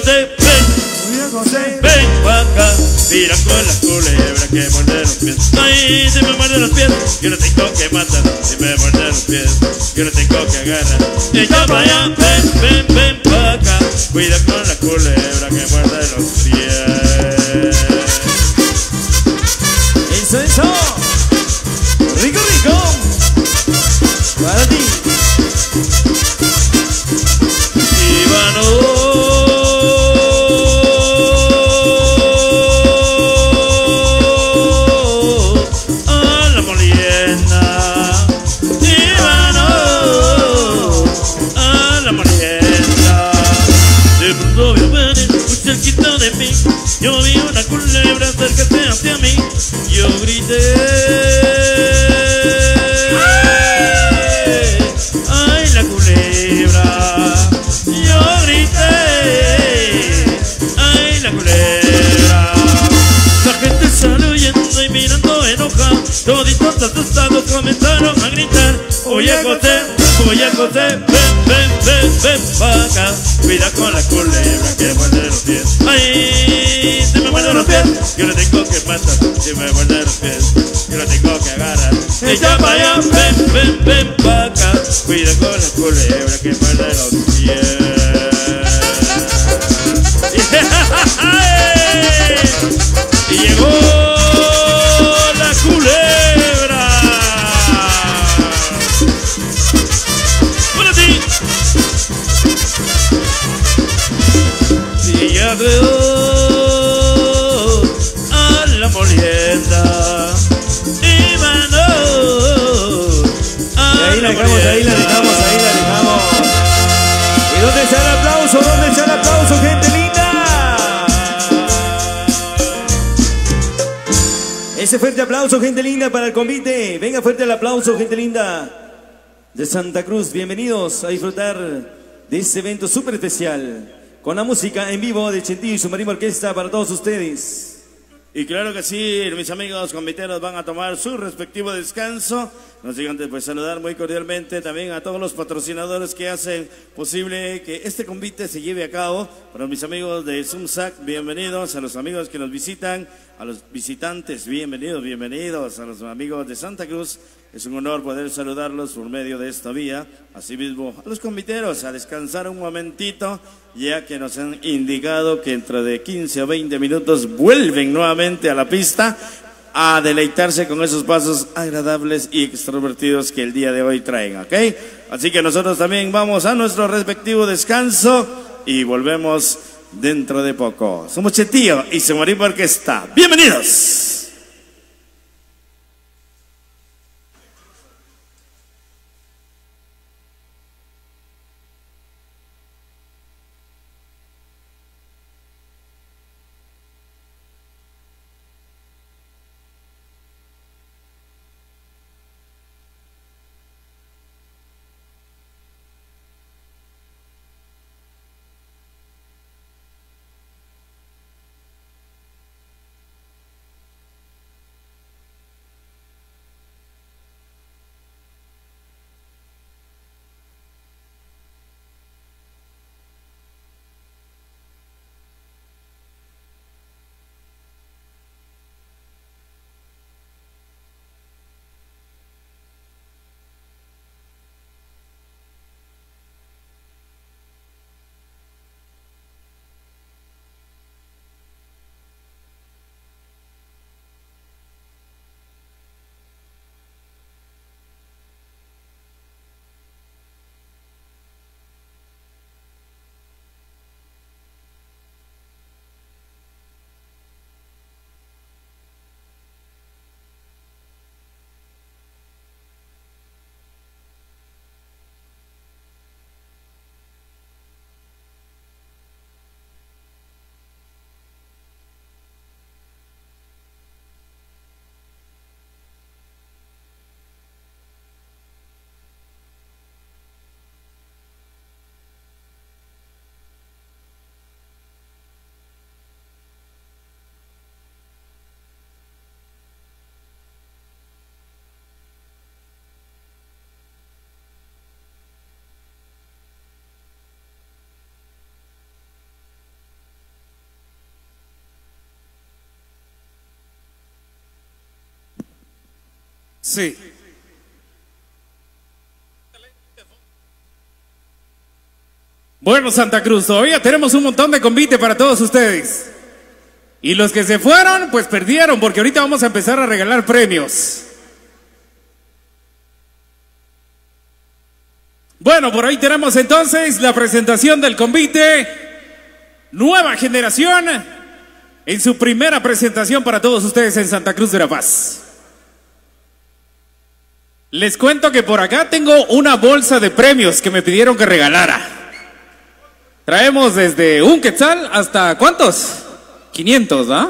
José, ven, Oye, José. ven pa' acá. Mira con la culebra que muerde los pies. Ay, si me muerde los pies, yo no tengo que matar. Si me muerde los pies, yo no tengo que agarrar. Echa pa' allá, ven, ven, ven pa' acá. Cuida con la culebra que muerde los pies. Eso, eso. Rico, rico. Para ti. Ivano. De mí, yo vi una culebra acercarse hacia mí, yo grité, ay la culebra, yo grité, ay la culebra. La gente salió huyendo y mirando enojada, toditos asustados comenzaron a gritar, oye José, oye José, ven, ven, ven, ven pa' acá, cuida con la culebra que muerde los pies. Ay, si me muerde los pies, yo no tengo que matar. Si me muerde los pies, yo no tengo que agarrar. Echa pa' allá, ven, ven, ven pa' acá, cuida con la culebra que muerde los pies. Y llegó la culebra. Para ti. Y ya veo a la molienda. Y mano. Y ahí la dejamos, ahí la dejamos, ahí la dejamos. ¿Y dónde está el aplauso? ¿Dónde está el aplauso, gente linda? Ese fuerte aplauso, gente linda, para el convite. Venga, fuerte el aplauso, gente linda de Santa Cruz. Bienvenidos a disfrutar de este evento súper especial, con la música en vivo de Chentillo y su Marimba Orquesta para todos ustedes. Y claro que sí, mis amigos conviteros van a tomar su respectivo descanso. No sin antes pues saludar muy cordialmente también a todos los patrocinadores que hacen posible que este convite se lleve a cabo. Para mis amigos de Sumsac, bienvenidos. A los amigos que nos visitan, a los visitantes, bienvenidos, bienvenidos. A los amigos de Santa Cruz, es un honor poder saludarlos por medio de esta vía. Asimismo, a los conviteros, a descansar un momentito, ya que nos han indicado que dentro de quince a veinte minutos vuelven nuevamente a la pista a deleitarse con esos pasos agradables y extrovertidos que el día de hoy traen, ¿ok? Así que nosotros también vamos a nuestro respectivo descanso y volvemos dentro de poco. Somos Chentillo y su Marimba Orquesta. ¡Bienvenidos! Sí. Bueno, Santa Cruz, todavía tenemos un montón de convite para todos ustedes. Y los que se fueron, pues perdieron, porque ahorita vamos a empezar a regalar premios. Bueno, por ahí tenemos entonces la presentación del convite Nueva Generación en su primera presentación para todos ustedes en Santa Cruz de la Paz. Les cuento que por acá tengo una bolsa de premios que me pidieron que regalara. Traemos desde un quetzal hasta ¿cuántos? quinientos, ¿ah?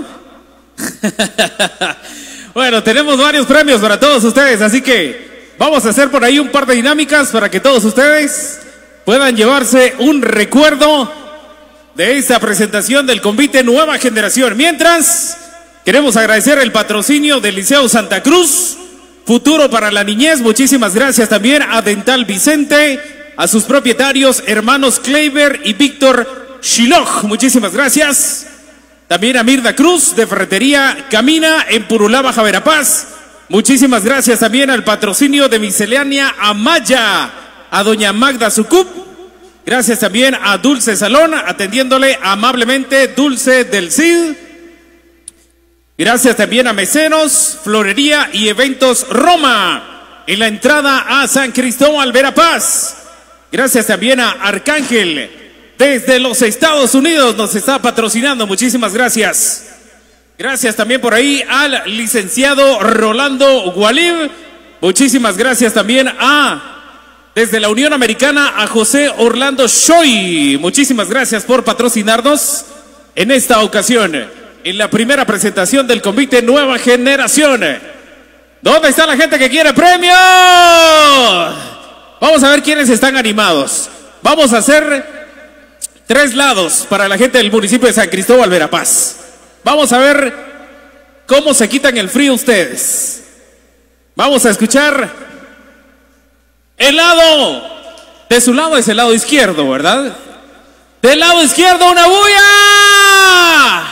Bueno, tenemos varios premios para todos ustedes, así que vamos a hacer por ahí un par de dinámicas para que todos ustedes puedan llevarse un recuerdo de esta presentación del convite Nueva Generación. Mientras, queremos agradecer el patrocinio del Liceo Santa Cruz, Futuro para la Niñez. Muchísimas gracias también a Dental Vicente, a sus propietarios, hermanos Kleiber y Víctor Shiloh. Muchísimas gracias. También a Mirda Cruz, de Ferretería Camina, en Purulá, Baja Verapaz. Muchísimas gracias también al patrocinio de Miscelánea Amaya, a doña Magda Sucup. Gracias también a Dulce Salón, atendiéndole amablemente Dulce del Cid. Gracias también a Mecenos, Florería y Eventos Roma, en la entrada a San Cristóbal Verapaz. Gracias también a Arcángel, desde los Estados Unidos nos está patrocinando. Muchísimas gracias. Gracias también por ahí al licenciado Rolando Gualib. Muchísimas gracias también a, desde la Unión Americana, a José Orlando Shoy. Muchísimas gracias por patrocinarnos en esta ocasión, en la primera presentación del convite Nueva Generación. ¿Dónde está la gente que quiere premio? Vamos a ver quiénes están animados. Vamos a hacer tres lados para la gente del municipio de San Cristóbal Verapaz. Vamos a ver cómo se quitan el frío ustedes. Vamos a escuchar el lado, de su lado es el lado izquierdo, ¿verdad? Del lado izquierdo, una bulla.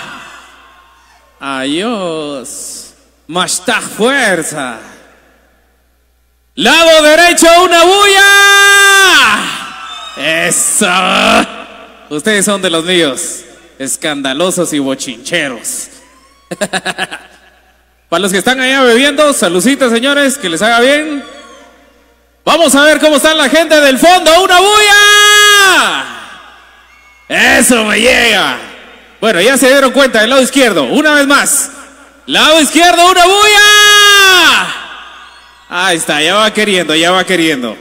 Adiós. Mashtag fuerza. Lado derecho, una bulla. Eso. Ustedes son de los míos. Escandalosos y bochincheros. Para los que están allá bebiendo, saludcitas, señores, que les haga bien. Vamos a ver cómo está la gente del fondo. ¡Una bulla! Eso me llega. Bueno, ya se dieron cuenta, del lado izquierdo. Una vez más. Lado izquierdo, una bulla. Ahí está, ya va queriendo, ya va queriendo.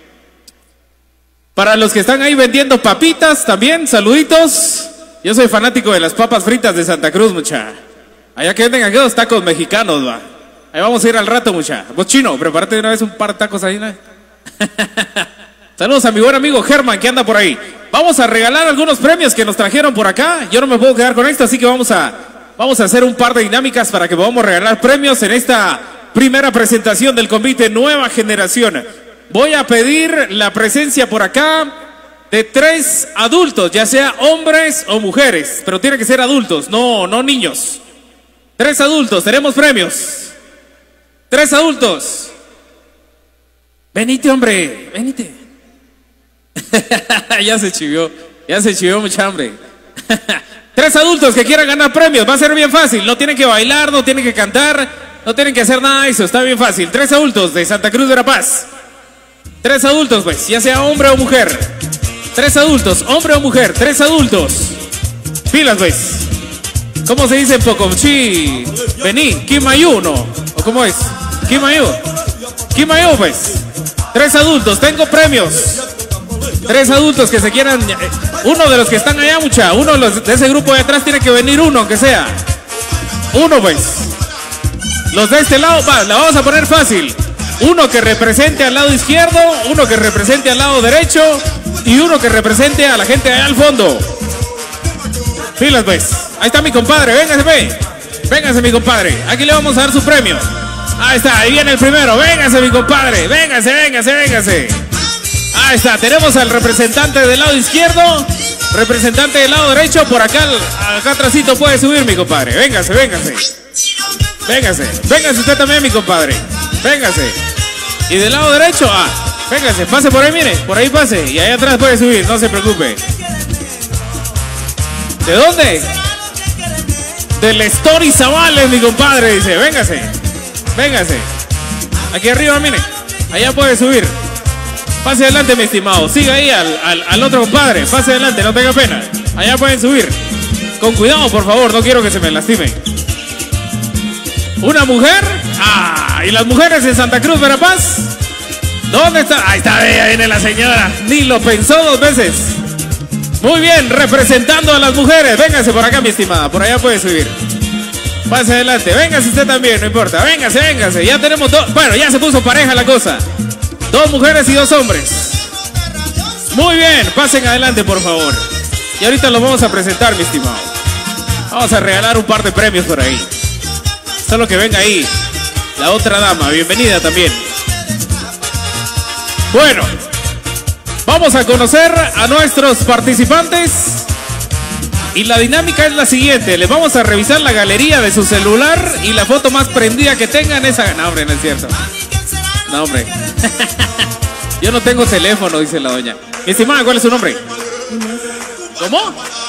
Para los que están ahí vendiendo papitas también, saluditos. Yo soy fanático de las papas fritas de Santa Cruz, mucha. Allá que venden aquellos tacos mexicanos, va. Ahí vamos a ir al rato, mucha. Vos, chino, prepárate de una vez un par de tacos ahí, ¿no? Saludos a mi buen amigo Germán, que anda por ahí. Vamos a regalar algunos premios que nos trajeron por acá. Yo no me puedo quedar con esto, así que vamos a, vamos a hacer un par de dinámicas para que podamos regalar premios en esta primera presentación del convite Nueva Generación. Voy a pedir la presencia por acá de tres adultos, ya sea hombres o mujeres, pero tiene que ser adultos, no, no niños. Tres adultos, tenemos premios. Tres adultos. Venite, hombre, venite. Ya se chivió, ya se chivió mucha hambre. Tres adultos que quieran ganar premios, va a ser bien fácil, no tienen que bailar, no tienen que cantar, no tienen que hacer nada de eso, está bien fácil. Tres adultos de Santa Cruz de la Paz. Tres adultos, pues, ya sea hombre o mujer. Tres adultos, hombre o mujer, tres adultos. Pilas, pues. ¿Cómo se dice en Pocomchi? Vení, Kimayu, ¿no? ¿O cómo es? Kimayu. Kimayu, pues. Tres adultos, tengo premios. Tres adultos que se quieran. Uno de los que están allá, mucha. Uno de, los, de ese grupo de atrás tiene que venir uno, aunque sea. Uno, pues. Los de este lado, va, la vamos a poner fácil. Uno que represente al lado izquierdo, uno que represente al lado derecho y uno que represente a la gente allá al fondo. Filas, pues. Ahí está mi compadre, véngase, ve. Véngase, mi compadre. Aquí le vamos a dar su premio. Ahí está, ahí viene el primero. Véngase, mi compadre. Véngase, véngase, véngase. Ahí está, tenemos al representante del lado izquierdo, representante del lado derecho. Por acá, acá atrásito puede subir, mi compadre. Véngase, véngase. Véngase, véngase usted también, mi compadre. Véngase. Y del lado derecho, ah, véngase, pase por ahí, mire, por ahí pase. Y ahí atrás puede subir, no se preocupe. ¿De dónde? Del Story Zavales, mi compadre, dice, véngase. Véngase. Aquí arriba, mire. Allá puede subir. Pase adelante, mi estimado. Siga ahí al, al, al otro compadre. Pase adelante, no tenga pena. Allá pueden subir. Con cuidado, por favor, no quiero que se me lastimen. ¿Una mujer? Ah, ¿y las mujeres en Santa Cruz, Verapaz? ¿Dónde está? Ahí está, ahí viene la señora. Ni lo pensó dos veces. Muy bien, representando a las mujeres. Véngase por acá, mi estimada. Por allá puede subir. Pase adelante. Véngase usted también, no importa. Véngase, véngase. Ya tenemos dos. Bueno, ya se puso pareja la cosa. Dos mujeres y dos hombres. Muy bien, pasen adelante, por favor. Y ahorita los vamos a presentar, mi estimado. Vamos a regalar un par de premios por ahí. Solo que venga ahí la otra dama. Bienvenida también. Bueno, vamos a conocer a nuestros participantes. Y la dinámica es la siguiente. Les vamos a revisar la galería de su celular. Y la foto más prendida que tengan esa... No, hombre, no es cierto. No, hombre. Yo no tengo teléfono, dice la doña. Mi estimada, ¿cuál es su nombre? Inés. ¿Cómo?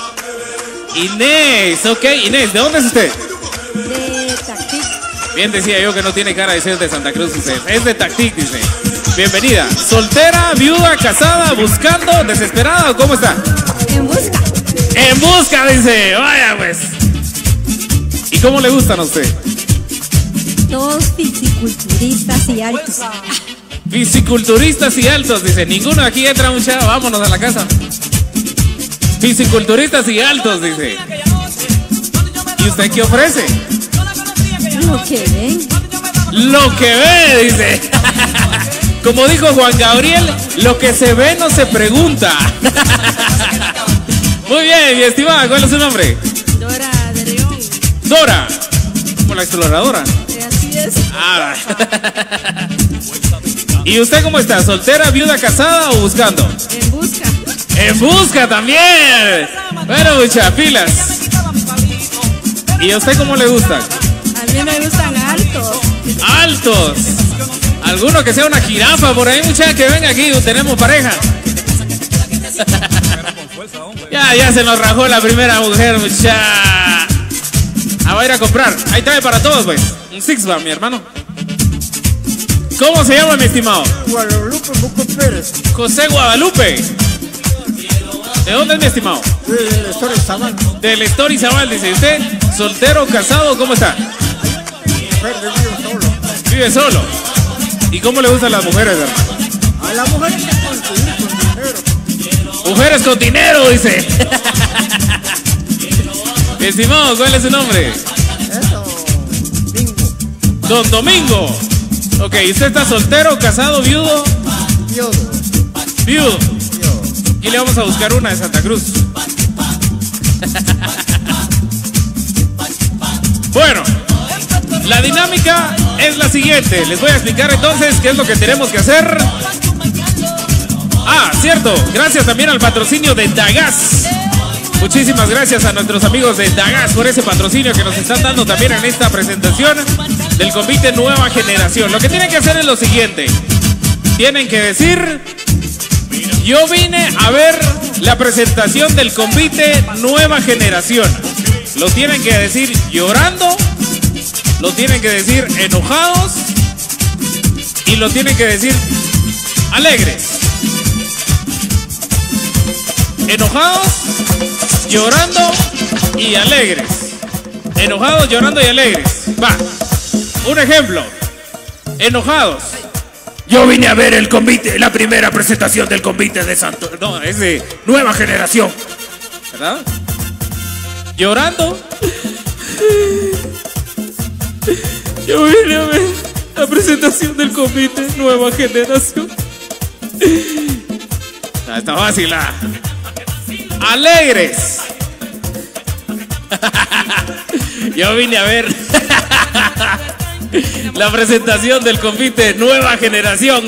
Inés, ok. Inés, ¿de dónde es usted? De Tactic. Bien decía yo que no tiene cara de ser de Santa Cruz usted. Es de Tactic, dice. Bienvenida. ¿Soltera, viuda, casada, buscando, desesperada o cómo está? En busca. En busca, dice. Vaya pues. ¿Y cómo le gustan a usted? Todos fisiculturistas y altos. Fisiculturistas y altos, dice. Ninguno aquí entra, muchacha. Vámonos a la casa. Fisiculturistas y altos, dice. ¿Y usted qué ofrece? Lo que ven. Lo que ve, dice. Como dijo Juan Gabriel, lo que se ve no se pregunta. Muy bien, mi estimada, ¿cuál es su nombre? Dora de León. Dora, como la exploradora. Así es. Ah, ¿y usted cómo está? ¿Soltera, viuda, casada o buscando? En busca. En busca también. Bueno, muchas pilas. ¿Y a usted cómo le gustan? A mí me gustan altos. Altos. Alguno que sea una jirafa por ahí, muchacha, que venga aquí, tenemos pareja. Ya, ya se nos rajó la primera mujer, muchacha. Ah, va a ir a comprar. Ahí trae para todos, pues. Un six-pack, mi hermano. ¿Cómo se llama, mi estimado? Guadalupe Buco Pérez. José Guadalupe. ¿De dónde es, mi estimado? Del Story Zaval. Del Story Zaval, dice usted. ¿Soltero, casado, cómo está? Vive solo. Vive solo. ¿Y cómo le gustan las mujeres, hermano? A las mujeres que conseguir con dinero. Mujeres con dinero, dice. Mi estimado, ¿cuál es su nombre? Eso. Bingo. Don Domingo. Ok, ¿usted está soltero, casado, viudo? Viudo. Viudo. Viudo. Y le vamos a buscar una de Santa Cruz. Bueno, la dinámica es la siguiente. Les voy a explicar entonces qué es lo que tenemos que hacer. Ah, cierto. Gracias también al patrocinio de Dagas. Muchísimas gracias a nuestros amigos de Dagas por ese patrocinio que nos están dando también en esta presentación del convite Nueva Generación. Lo que tienen que hacer es lo siguiente. Tienen que decir: yo vine a ver la presentación del convite Nueva Generación. Lo tienen que decir llorando, lo tienen que decir enojados y lo tienen que decir alegres. Enojados, llorando y alegres. Enojados, llorando y alegres. Va. Un ejemplo. Enojados. Yo vine a ver el convite, la primera presentación del convite de Santo. No, es de Nueva Generación. ¿Verdad? Llorando. Yo vine a ver la presentación del convite Nueva Generación. Ah, está fácil. Ah. Alegres. Yo vine a ver la presentación del convite Nueva Generación.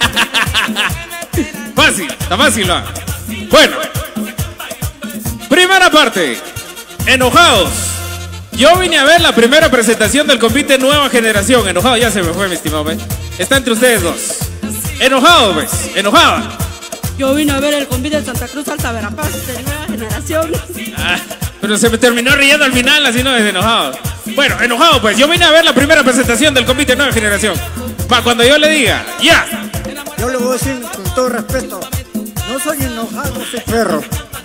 Fácil, está fácil, ¿no? Bueno, primera parte. Enojados, Yo vine a ver la primera presentación del compite Nueva Generación. Enojado ya se me fue, mi estimado, ¿ves? Está entre ustedes dos. Enojado, ¿ves? Enojada. Yo vine a ver el convite de Santa Cruz Alta Verapaz de Nueva Generación. Ah, pero se me terminó riendo al final, así no es enojado. Bueno, enojado pues. Yo vine a ver la primera presentación del compite Nueva Generación. Para cuando yo le diga, ya. Yo le voy a decir con todo respeto, no soy enojado, soy perro.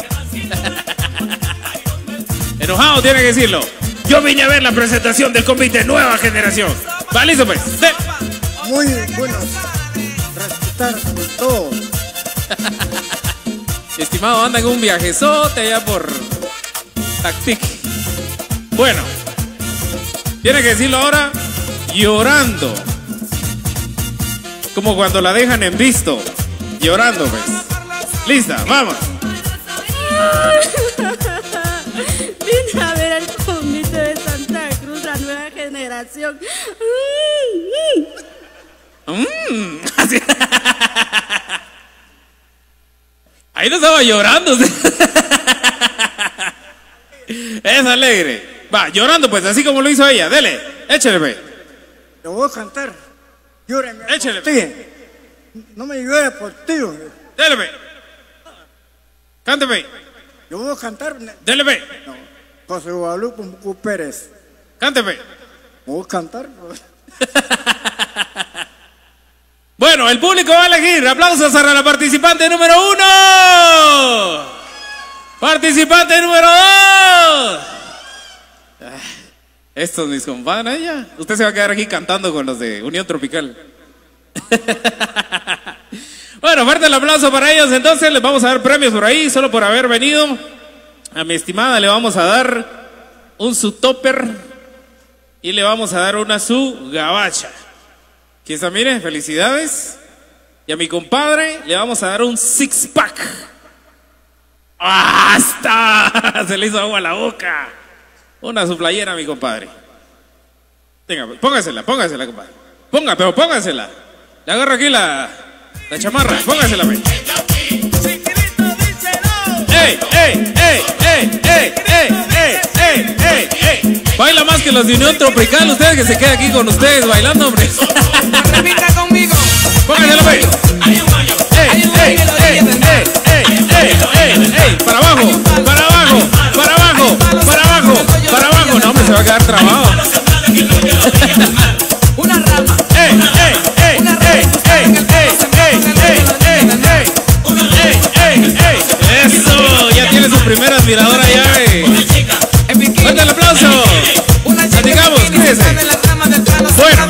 Enojado tiene que decirlo. Yo vine a ver la presentación del compite Nueva Generación. Va, listo pues. Sí. Muy bueno, respetar todo. Estimado, anda en un viajezote allá por Tactic. Bueno, tiene que decirlo ahora llorando. Como cuando la dejan en visto. Llorando, pues. Lista, vamos. Vine a ver el convite de Santa Cruz, la Nueva Generación. Mm, así. Ahí no estaba llorando. Es alegre. Va, llorando pues, así como lo hizo ella. Dele, échale, ve. Lo voy a cantar. Llóreme Échale. por ti. No me llore por ti. Dele, ve. Cánteme. Yo voy a cantar. Dele, ve. No, José Guadalupe Mucu Pérez. Cánteme. Voy a cantar. Bueno, el público va a elegir. Aplausos para la participante número uno. Participante número dos. Estos mis compadres, ya. Usted se va a quedar aquí cantando con los de Unión Tropical. Bueno, fuerte el aplauso para ellos. Entonces les vamos a dar premios por ahí, solo por haber venido. A mi estimada le vamos a dar un su topper y le vamos a dar una su gabacha. Aquí está, mire, felicidades. Y a mi compadre le vamos a dar un six pack. ¡Basta! Se le hizo agua a la boca. Una su playera, mi compadre. Venga, póngasela, póngasela, compadre. Ponga, pero póngasela. Le agarro aquí la, la chamarra, póngasela, ve. ¡Ey, ey, ey, ey, ey, ey, ey, ey, ey, ey! Baila más que los de Unión Tropical, ustedes que se queden aquí con ustedes bailando, hombre. Repita conmigo. Póngasela, ve. ¡Ey, ey, ey, ey, ey, ey, ey, ey! Para abajo, para abajo, para abajo, para abajo, para abajo. No, hombre, se va a quedar trabado. Una rama. ¡Ey, ey, ey, ey, ey, ey, ey, ey, ey, ey, ey, ey! ¡Eso! Ya tiene su primera admiradora ya, ve. ¡Fuerte el aplauso! Platicamos, cuídense. Bueno.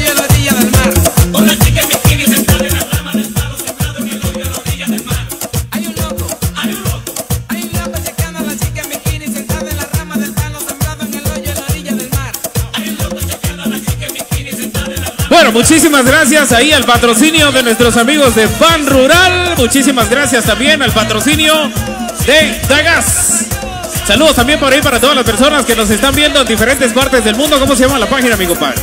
Bueno, muchísimas gracias ahí al patrocinio de nuestros amigos de Ban Rural. Muchísimas gracias también al patrocinio de Dagas. Saludos también por ahí para todas las personas que nos están viendo en diferentes partes del mundo. ¿Cómo se llama la página, mi compadre?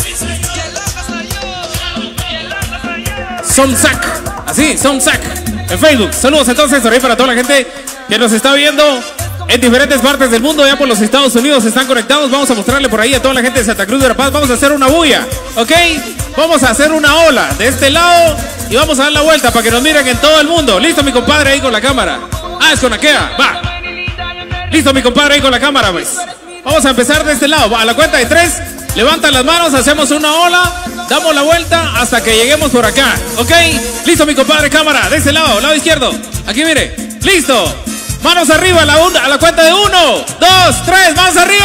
Somsac. Así, Somsac. En Facebook. Saludos entonces por ahí para toda la gente que nos está viendo en diferentes partes del mundo. Ya por los Estados Unidos están conectados. Vamos a mostrarle por ahí a toda la gente de Santa Cruz de la Paz. Vamos a hacer una bulla, ¿ok? Vamos a hacer una ola de este lado y vamos a dar la vuelta para que nos miren en todo el mundo. ¿Listo, mi compadre, ahí con la cámara? Ah, es con Akea. Va. Listo, mi compadre, ahí con la cámara, pues. Vamos a empezar de este lado. Va, a la cuenta de tres, levantan las manos, hacemos una ola, damos la vuelta hasta que lleguemos por acá, ¿ok? Listo, mi compadre, cámara, de este lado, lado izquierdo. Aquí, mire. Listo. Manos arriba a la, una, a la cuenta de uno, dos, tres, manos arriba.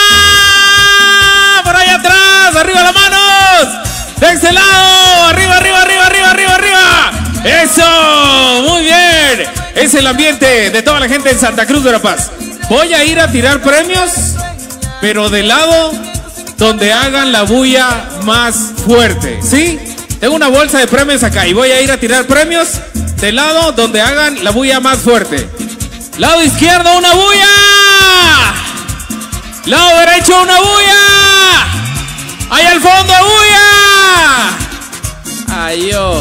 Por allá atrás, arriba las manos. De este lado, arriba, arriba, arriba, arriba, arriba, arriba. Eso, muy bien. Es el ambiente de toda la gente en Santa Cruz de la Paz. Voy a ir a tirar premios, pero del lado donde hagan la bulla más fuerte, ¿sí? Tengo una bolsa de premios acá y voy a ir a tirar premios del lado donde hagan la bulla más fuerte. Lado izquierdo, una bulla. Lado derecho, una bulla. Ahí al fondo, bulla. Adiós.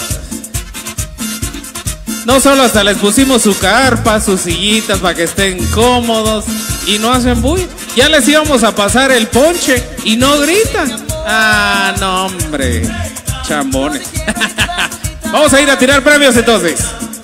No solo hasta les pusimos su carpa, sus sillitas para que estén cómodos y no hacen bulla. ya les íbamos a pasar el ponche y no gritan. Ah, no, hombre. Chambones. Vamos a ir a tirar premios entonces.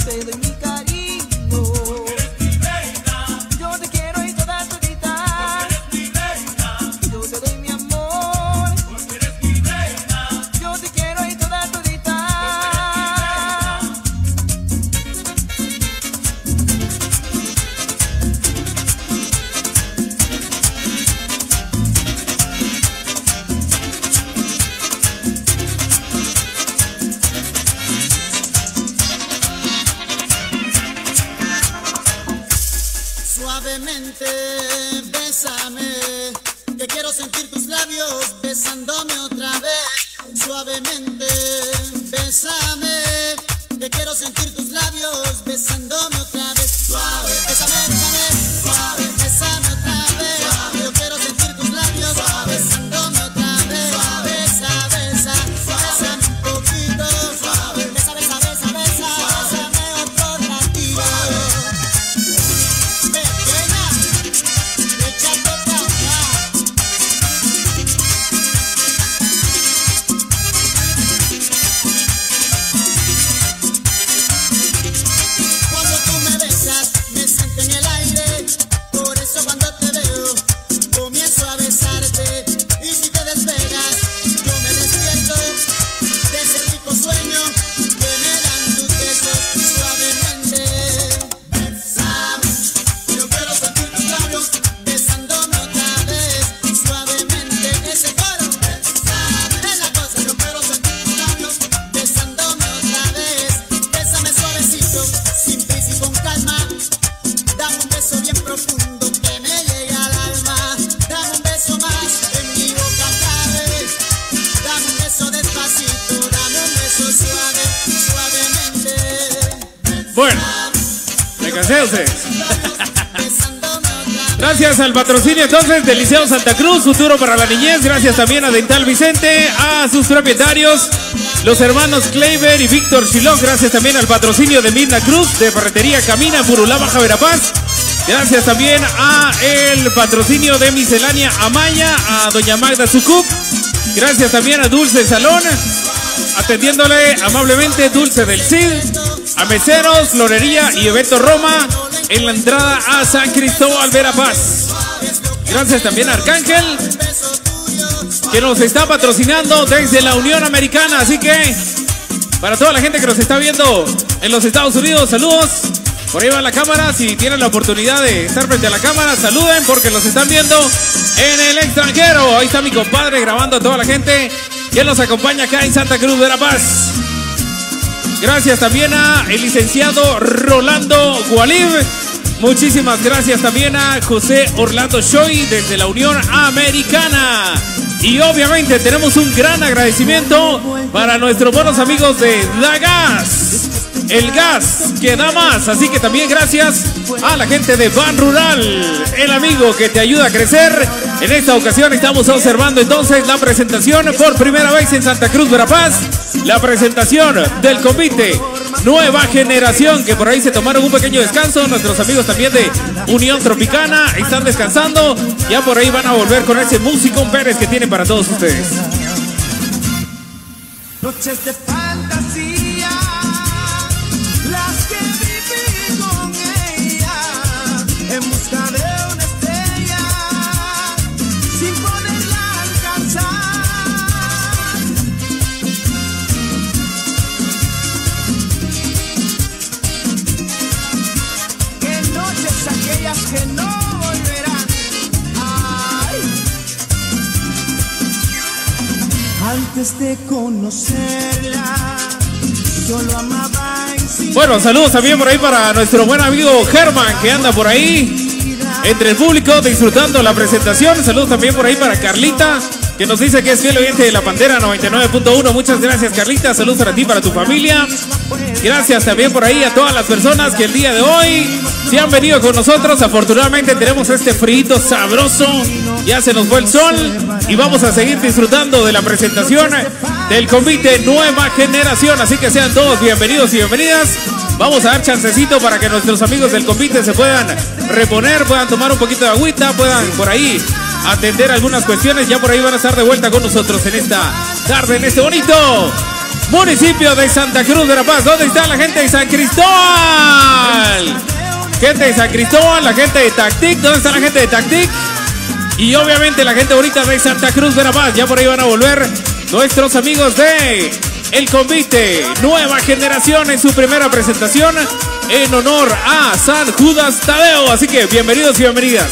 Suavemente, bésame, que quiero sentir tus labios besándome otra vez. Suavemente, bésame, que quiero sentir tus labios besándome otra vez. Suave, bésame, bésame, suave, bésame otra vez. Suave, yo quiero sentir tus labios suave, besándome otra vez. Suave, besa, besa, bésame un poquito. Suave, besa, besa, besa, besa, bésame otro ratito. Cuando tú me besas, me siento en el aire. Por eso cuando te veo, comienzo a besarte. Y si te despegas, yo me despierto de ese rico sueño que me dan tus besos suavemente. Bésame, yo quiero sentir tus labios besándome otra vez. Suavemente, ese coro. Bésame, es la cosa, yo quiero sentir tus labios besándome otra vez. Bésame suavecito, sin prisa y con calma. Dame un beso bien profundo que me llegue al alma. Dame un beso más en mi boca cabe. Dame un beso despacito, dame un beso suave, suavemente. Bueno, me cansé ustedes. Besándome otra vez. Gracias al patrocinio entonces del Liceo Santa Cruz, Futuro para la Niñez. Gracias también a Dental Vicente, a sus propietarios, los hermanos Kleiber y Víctor Chilón. Gracias también al patrocinio de Mirna Cruz, de Ferretería Camina, Purulá, Baja Verapaz. Gracias también a el patrocinio de Miscelánea Amaya, a doña Magda Sucup. Gracias también a Dulce Salón, atendiéndole amablemente Dulce del Cid, a Meseros, Florería y Evento Roma, en la entrada a San Cristóbal Verapaz. Gracias también a Arcángel, que nos está patrocinando desde la Unión Americana. Así que, para toda la gente que nos está viendo en los Estados Unidos, saludos. Por ahí va la cámara, si tienen la oportunidad de estar frente a la cámara, saluden porque los están viendo en el extranjero. Ahí está mi compadre grabando a toda la gente que nos acompaña acá en Santa Cruz de la Paz. Gracias también a el licenciado Rolando Gualib. Muchísimas gracias también a José Orlando Shoy desde la Unión Americana. Y obviamente tenemos un gran agradecimiento para nuestros buenos amigos de Da Gas, el gas que da más. Así que también gracias a la gente de Ban Rural, el amigo que te ayuda a crecer. En esta ocasión estamos observando entonces la presentación por primera vez en Santa Cruz, Verapaz. La presentación del convite Nueva Generación, que por ahí se tomaron un pequeño descanso. Nuestros amigos también de Unión Tropicana están descansando. Ya por ahí van a volver con ese Musicón Pérez que tienen para todos ustedes. Noches de fantasía, las que viví con ella, en busca de una estrella, sin poderla alcanzar. Qué noches aquellas que no volverán. Ay. Antes de conocerla, yo lo amaba en sí. Bueno, saludos también por ahí para nuestro buen amigo Germán, que anda por ahí entre el público disfrutando la presentación. Saludos también por ahí para Carlita, que nos dice que es fiel oyente de la Pantera noventa y nueve punto uno. Muchas gracias, Carlita. Saludos para ti, para tu familia. Gracias también por ahí a todas las personas que el día de hoy se han venido con nosotros. Afortunadamente tenemos este frío sabroso. Ya se nos fue el sol y vamos a seguir disfrutando de la presentación del convite Nueva Generación. Así que sean todos bienvenidos y bienvenidas. Vamos a dar chancecito para que nuestros amigos del convite se puedan reponer, puedan tomar un poquito de agüita, puedan por ahí atender algunas cuestiones. Ya por ahí van a estar de vuelta con nosotros en esta tarde, en este bonito municipio de Santa Cruz de la Paz. ¿Dónde está la gente de San Cristóbal? Gente de San Cristóbal, la gente de Tactic. ¿Dónde está la gente de Tactic? Y obviamente la gente bonita de Santa Cruz de la Paz. Ya por ahí van a volver nuestros amigos de el convite Nueva Generación en su primera presentación en honor a San Judas Tadeo. Así que bienvenidos y bienvenidas.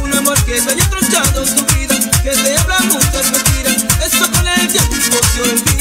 Que te habla muchas mentiras, eso con el tiempo se olvida.